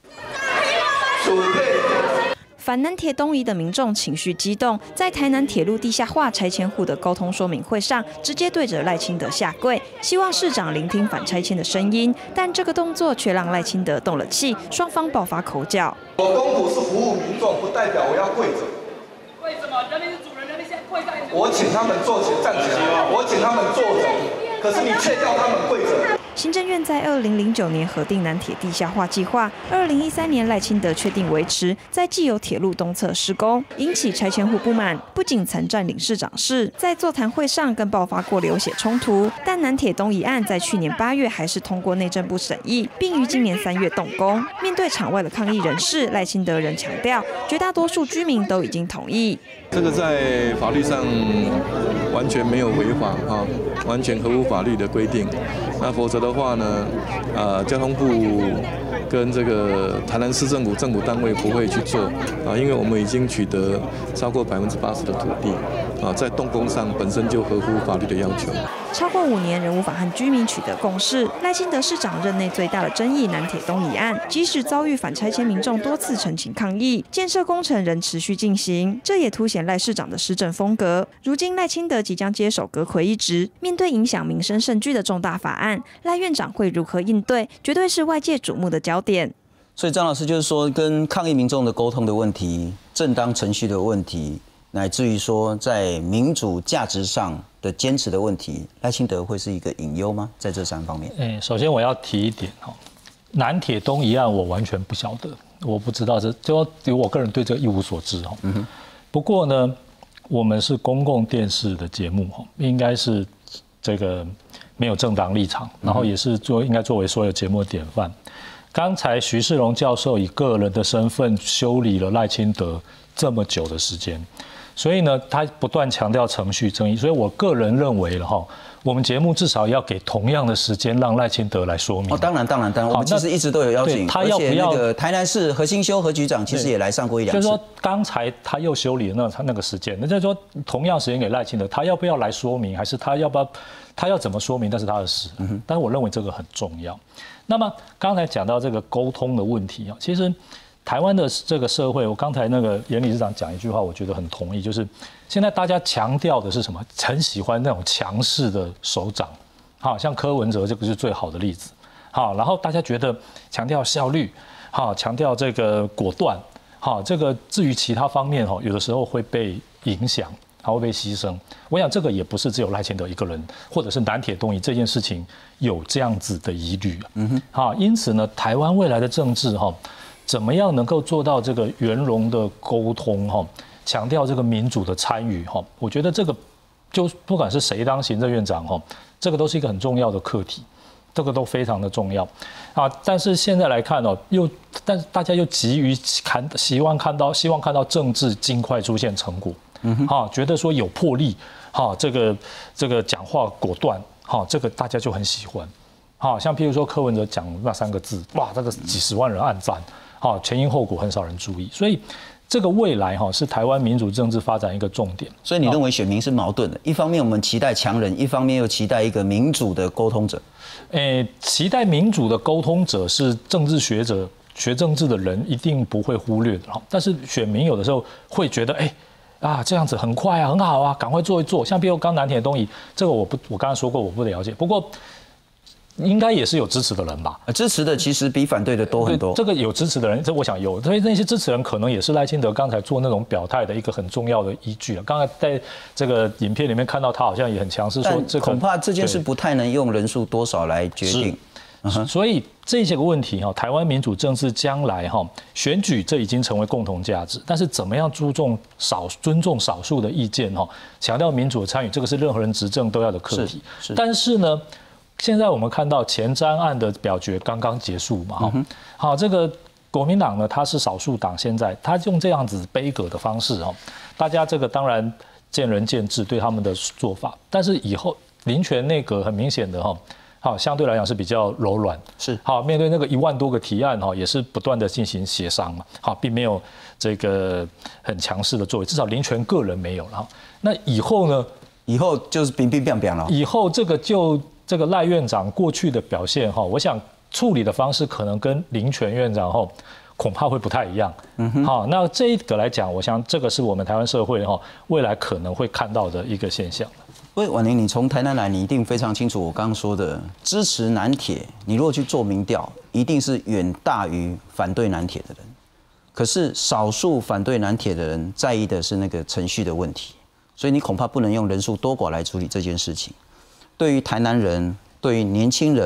反南铁东移的民众情绪激动，在台南铁路地下化拆迁户的沟通说明会上，直接对着赖清德下跪，希望市长聆听反拆迁的声音。但这个动作却让赖清德动了气，双方爆发口角。 我公仆是服务民众，不代表我要跪着。 为什么？人民是主人，人民现在跪在。 我请他们坐起站起来，我请他们坐着，可是你却要他们跪着。 行政院在二零零九年核定南铁地下化计划，二零一三年赖清德确定维持在既有铁路东侧施工，引起拆迁户不满，不仅曾占领市长室，在座谈会上更爆发过流血冲突。但南铁东一案在去年八月还是通过内政部审议，并于今年三月动工。面对场外的抗议人士，赖清德仍强调，绝大多数居民都已经同意。 这个在法律上完全没有违法啊，完全合乎法律的规定。那否则的话呢，呃，交通部跟这个台南市政府政府单位不会去做啊，因为我们已经取得超过百分之八十的土地啊，在动工上本身就合乎法律的要求。 超过五年仍无法和居民取得共识，赖清德市长任内最大的争议南铁东一案，即使遭遇反拆迁民众多次陈情抗议，建设工程仍持续进行，这也凸显赖市长的施政风格。如今赖清德即将接手阁揆一职，面对影响民生甚巨的重大法案，赖院长会如何应对，绝对是外界瞩目的焦点。 所以张老师就是说，跟抗议民众的沟通的问题、正当程序的问题，乃至于说在民主价值上的坚持的问题，赖清德会是一个隐忧吗？在这三方面， 哎，首先我要提一点哈，南铁东一案我完全不晓得，我不知道这，就我个人对这个一无所知哈。嗯哼。不过呢，我们是公共电视的节目哈，应该是这个没有政党立场，然后也是作应该作为所有节目的典范。刚才徐世荣教授以个人的身份修理了赖清德这么久的时间，所以呢，他不断强调程序正义，所以我个人认为了哈，我们节目至少要给同样的时间让赖清德来说明。 哦，当然，当然，当然，我们其实一直都有邀请， 他要不要？ 那个台南市何新修何局长其实也来上过一两次。 就是说，刚才他又修理了那他那个时间，那就是说同样时间给赖清德，他要不要来说明，还是他要不要？他要怎么说明，那是他的事。嗯、但是我认为这个很重要。那么刚才讲到这个沟通的问题啊，其实台湾的这个社会，我刚才那个严理事长讲一句话，我觉得很同意，就是现在大家强调的是什么？很喜欢那种强势的首长，好像柯文哲这个是最好的例子。好，然后大家觉得强调效率，好，强调这个果断，好，这个至于其他方面哈，有的时候会被影响。他会被牺牲，我想这个也不是只有赖清德一个人，或者是南铁东移这件事情有这样子的疑虑。嗯哼，好，因此呢，台湾未来的政治哈，怎么样能够做到这个圆融的沟通哈，强调这个民主的参与哈，我觉得这个就不管是谁当行政院长哈，这个都是一个很重要的课题，这个都非常的重要啊。但是现在来看哦，又但是大家又急于看，希望看到希望看到政治尽快出现成果。嗯，哈，觉得说有魄力，哈，这个这个讲话果断，哈，这个大家就很喜欢，哈，像譬如说柯文哲讲那三个字，哇，这个几十万人按赞，哈，前因后果很少人注意，所以这个未来哈是台湾民主政治发展一个重点。 所以你认为选民是矛盾的，一方面我们期待强人，一方面又期待一个民主的沟通者。 诶，期待民主的沟通者是政治学者、学政治的人一定不会忽略的哈，但是选民有的时候会觉得，哎。啊，这样子很快啊，很好啊，赶快做一做。像比如刚南铁东移，这个我不，我刚才说过我不了解，不过应该也是有支持的人吧？ 支持的其实比反对的多很多。 这个有支持的人，这我想有，所以那些支持人可能也是赖清德刚才做那种表态的一个很重要的依据了。刚才在这个影片里面看到他好像也很强势说，这恐怕这件事不太能用人数多少来决定。 所以这些个问题哈，台湾民主政治将来哈选举这已经成为共同价值，但是怎么样注重少尊重少数的意见哈，强调民主的参与，这个是任何人执政都要的课题。是，但是呢，现在我们看到前瞻案的表决刚刚结束嘛哈，嗯、好，这个国民党呢，它是少数党，现在他用这样子杯葛的方式哈，大家这个当然见仁见智对他们的做法，但是以后林权内阁很明显的哈。好，相对来讲是比较柔软，是好面对那个一万多个提案哈，也是不断的进行协商嘛，好，并没有这个很强势的作为，至少林权个人没有了。那以后呢？ 以后就是冰冰冰冰了。 以后这个就这个赖院长过去的表现哈，我想处理的方式可能跟林权院长哈恐怕会不太一样。嗯哼，好，那这一个来讲，我想这个是我们台湾社会哈未来可能会看到的一个现象。 不过婉玲，你从台南来，你一定非常清楚我刚刚说的，支持南铁，你如果去做民调，一定是远大于反对南铁的人。可是少数反对南铁的人在意的是那个程序的问题，所以你恐怕不能用人数多寡来处理这件事情。对于台南人，对于年轻人，对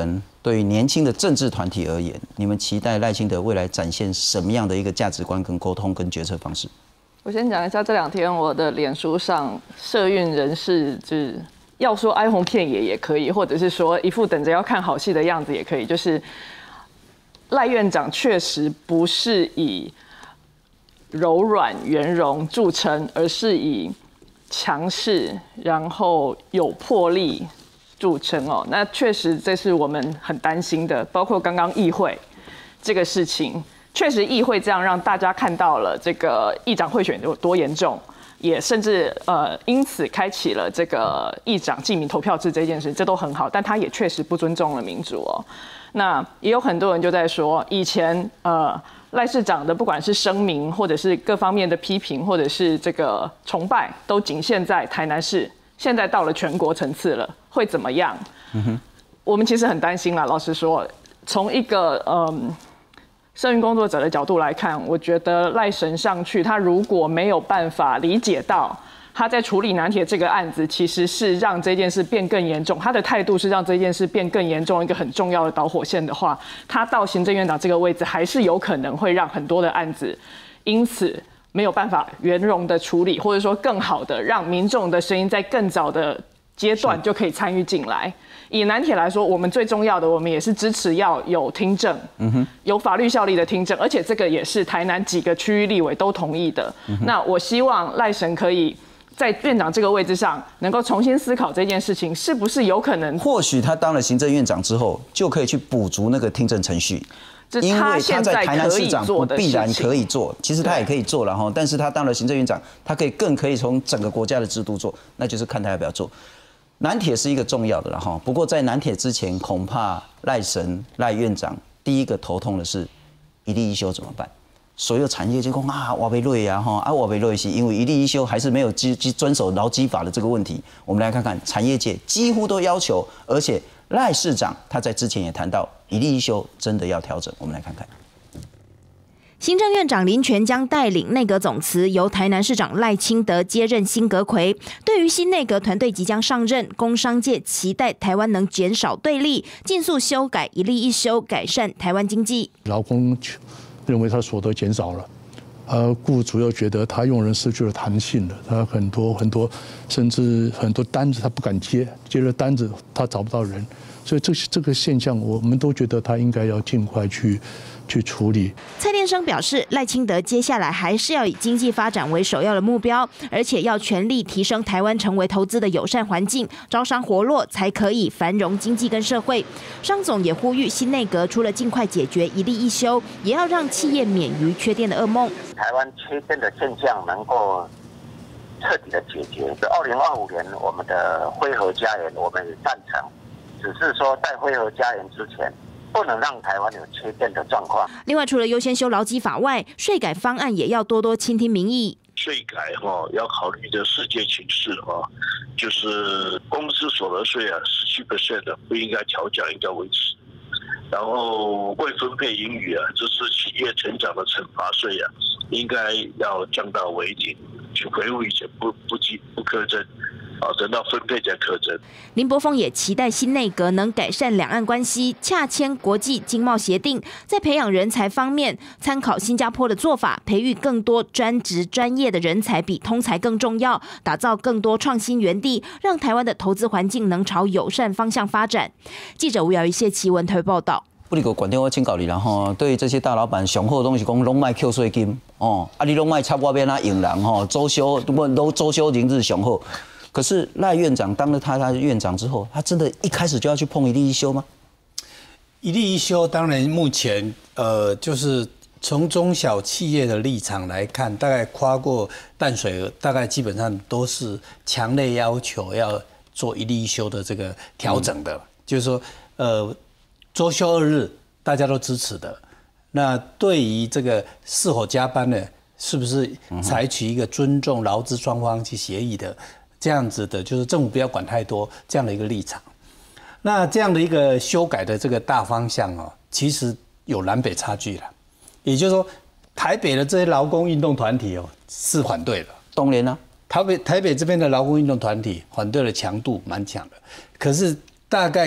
对于年轻的政治团体而言，你们期待赖清德未来展现什么样的一个价值观、跟沟通、跟决策方式？ 我先讲一下这两天我的脸书上社运人士，就是要说哀鸿遍野也可以，或者是说一副等着要看好戏的样子也可以。就是赖院长确实不是以柔软圆融著称，而是以强势，然后有魄力著称哦。那确实这是我们很担心的，包括刚刚议会这个事情，确实议会这样让大家看到了这个议长贿选有多严重，也甚至呃因此开启了这个议长记名投票制这件事，这都很好，但他也确实不尊重了民主哦。那也有很多人就在说，以前呃。赖市长的不管是声明，或者是各方面的批评，或者是这个崇拜，都仅限在台南市，现在到了全国层次了，会怎么样？嗯哼，我们其实很担心啦。老实说，从一个嗯社运工作者的角度来看，我觉得赖神上去，他如果没有办法理解到他在处理南铁这个案子，其实是让这件事变更严重，他的态度是让这件事变更严重一个很重要的导火线的话，他到行政院长这个位置，还是有可能会让很多的案子因此没有办法圆融的处理，或者说更好的让民众的声音在更早的阶段就可以参与进来。以南铁来说，我们最重要的，我们也是支持要有听证，嗯哼，有法律效力的听证，而且这个也是台南几个区域立委都同意的。嗯、那我希望赖神可以在院长这个位置上，能够重新思考这件事情是不是有可能。 或许他当了行政院长之后，就可以去补足那个听证程序，因为他在台南市长不必然可以做，其实他也可以做了哈。但是他当了行政院长，他可以更可以从整个国家的制度做，那就是看他要不要做。南铁是一个重要的了哈，不过在南铁之前，恐怕赖神赖院长第一个头痛的是一例一休怎么办？所有产业就讲啊，我被累啊哈，啊我被累是因为一例一休还是没有基基遵守劳基法的这个问题。我们来看看产业界几乎都要求，而且赖市长他在之前也谈到一例一休真的要调整。我们来看看。 行政院长林全将带领内阁总辞，由台南市长赖清德接任新阁揆。对于新内阁团队即将上任，工商界期待台湾能减少对立，尽速修改一例一休，改善台湾经济。 劳工认为他所得减少了，而雇主又觉得他用人失去了弹性了，他很多很多，甚至很多单子他不敢接，接了单子他找不到人，所以这这个现象，我们都觉得他应该要尽快去。去处理。 蔡天生表示，赖清德接下来还是要以经济发展为首要的目标，而且要全力提升台湾成为投资的友善环境，招商活络，才可以繁荣经济跟社会。商总也呼吁新内阁除了尽快解决一例一休，也要让企业免于缺电的噩梦。 台湾缺电的现象能够彻底的解决。二零二五年我们的灰核家园我们也赞成，只是说在灰核家园之前，不能让台湾有缺电的状况。另外，除了优先修劳基法外，税改方案也要多多倾听民意。 税改哈要考虑的世界形势哈，就是公司所得税啊，十七 percent 的不应该调降，应该维持。然后未分配盈余啊，这是企业成长的惩罚税啊，应该要降到为零，去回复以前不不计不苛征。啊，等到分配再苛征。 林柏峰也期待新内阁能改善两岸关系，洽签国际经贸协定，在培养人才方面参考新加坡的做法，培育更多专职专业的人才比通才更重要，打造更多创新园地，让台湾的投资环境能朝友善方向发展。记者吴瑶仪、谢奇文台北报道。 不离个管电我请教你啦吼，对于这些大老板，上好的东西讲拢卖扣税金哦，啊你拢卖插我边啊用人吼，周休不都周休零日上好。可是赖院长当了他他院长之后，他真的一开始就要去碰一例一休吗？ 一例一休，当然目前呃，就是从中小企业的立场来看，大概跨过淡水河，大概基本上都是强烈要求要做一例一休的这个调整的，嗯、就是说呃，周休二日大家都支持的。那对于这个是否加班呢，是不是采取一个尊重劳资双方去协议的？这样子的，就是政府不要管太多这样的一个立场。那这样的一个修改的这个大方向哦，其实有南北差距了。也就是说，台北的这些劳工运动团体哦是反对的， 当然啦， 台北台北这边的劳工运动团体反对的强度蛮强的。可是大概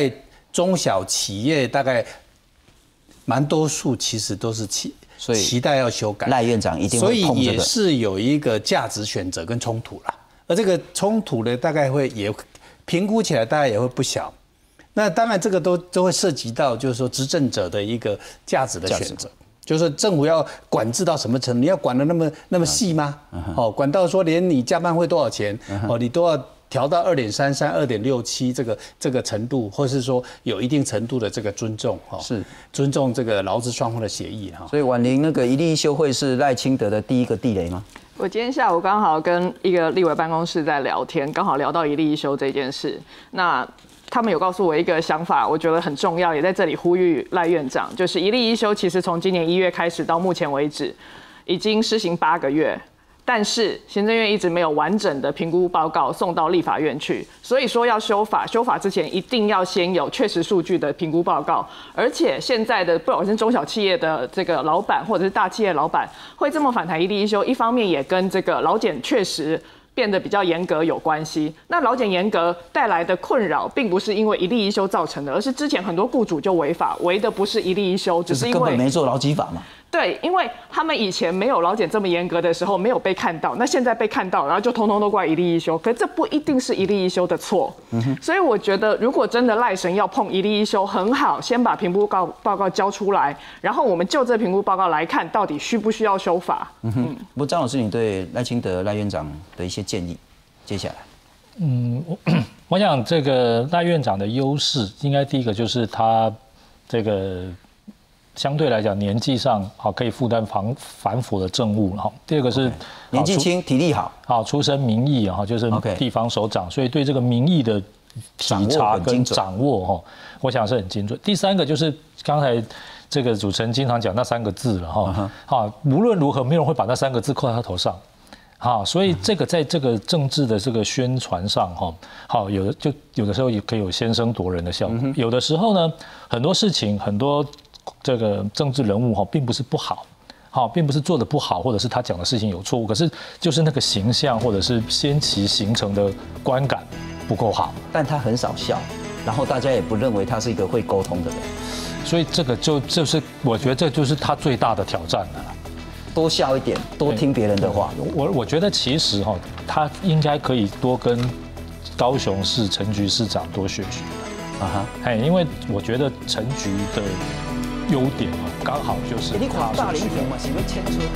中小企业大概蛮多数其实都是期所以期待要修改， 赖院长一定所以会碰这个。 也是有一个价值选择跟冲突啦。而这个冲突呢，大概会也评估起来，大概也会不小。那当然，这个都都会涉及到，就是说执政者的一个价值的选择，就是政府要管制到什么程度？你要管得那么那么细吗？哦，管到说连你加班费多少钱，哦，你都要调到二点三三、二点六七这个这个程度，或是说有一定程度的这个尊重，哈， 是尊重这个劳资双方的协议，哈。 所以婉玲那个一例一休会是赖清德的第一个地雷吗？ 我今天下午刚好跟一个立委办公室在聊天，刚好聊到一例一休这件事。那他们有告诉我一个想法，我觉得很重要，也在这里呼吁赖院长，就是一例一休，其实从今年一月开始到目前为止，已经施行八个月。但是行政院一直没有完整的评估报告送到立法院去，所以说要修法，修法之前一定要先有确实数据的评估报告。而且现在的不管是中小企业的这个老板，或者是大企业老板，会这么反弹一例一休，一方面也跟这个劳检确实变得比较严格有关系。那劳检严格带来的困扰，并不是因为一例一休造成的，而是之前很多雇主就违法，违的不是一例一休，只是因为根本没做劳基法嘛。 对，因为他们以前没有劳检这么严格的时候，没有被看到，那现在被看到，然后就通通都怪一例一休，可这不一定是一例一休的错。嗯、所以我觉得，如果真的赖神要碰一例一休，很好，先把评估报报告交出来，然后我们就这评估报告来看，到底需不需要修法。 嗯哼。不过张老师，你对赖清德赖院长的一些建议，接下来， 嗯，我我想这个赖院长的优势，应该第一个就是他这个。相对来讲，年纪上好可以负担繁繁复的政务哈。第二个是年纪轻、体力好， 好出身民意哈，就是地方首长，所以对这个民意的体察跟掌握哈，我想是很精准。第三个就是刚才这个主持人经常讲那三个字了哈，好，无论如何没有人会把那三个字扣在他头上。好，所以这个在这个政治的这个宣传上哈，好有的就有的时候也可以有先声夺人的效果，有的时候呢很多事情很多。这个政治人物哈，并不是不好，好，并不是做的不好，或者是他讲的事情有错误，可是就是那个形象或者是先期形成的观感不够好。 但他很少笑，然后大家也不认为他是一个会沟通的人， 所以这个就就是我觉得这就是他最大的挑战了。 多笑一点，多听别人的话。 我我觉得其实哈，他应该可以多跟高雄市陈菊市长多学学。啊哈，哎，因为我觉得陈菊的优点哦，刚好就是你看大林平嘛，是要牵车。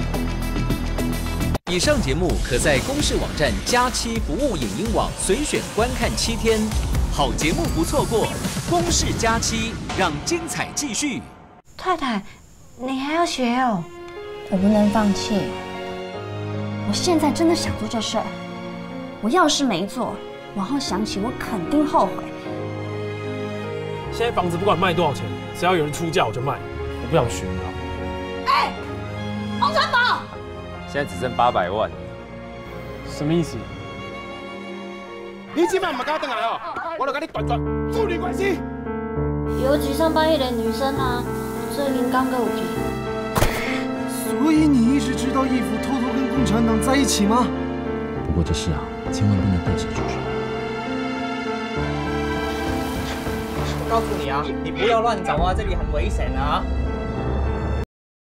以上节目可在公视网站佳期服务影音网随选观看七天，好节目不错过，公视佳期让精彩继续。 太太，你还要学哦？我不能放弃。我现在真的想做这事儿，我要是没做，往后想起我肯定后悔。 现在房子不管卖多少钱，只要有人出价我就卖，我不想学了。 哎，洪成宝， 现在只剩八百万， 什么意思？你今晚唔交回来哦，我就跟你断绝父女关系。 有举上半夜的女生啊，所以您刚跟我提。 所以你一直知道义父偷偷跟共产党在一起吗？ 不过这事啊，千万不能带谁出去。 告诉你啊，你不要乱走啊，这里很危险啊！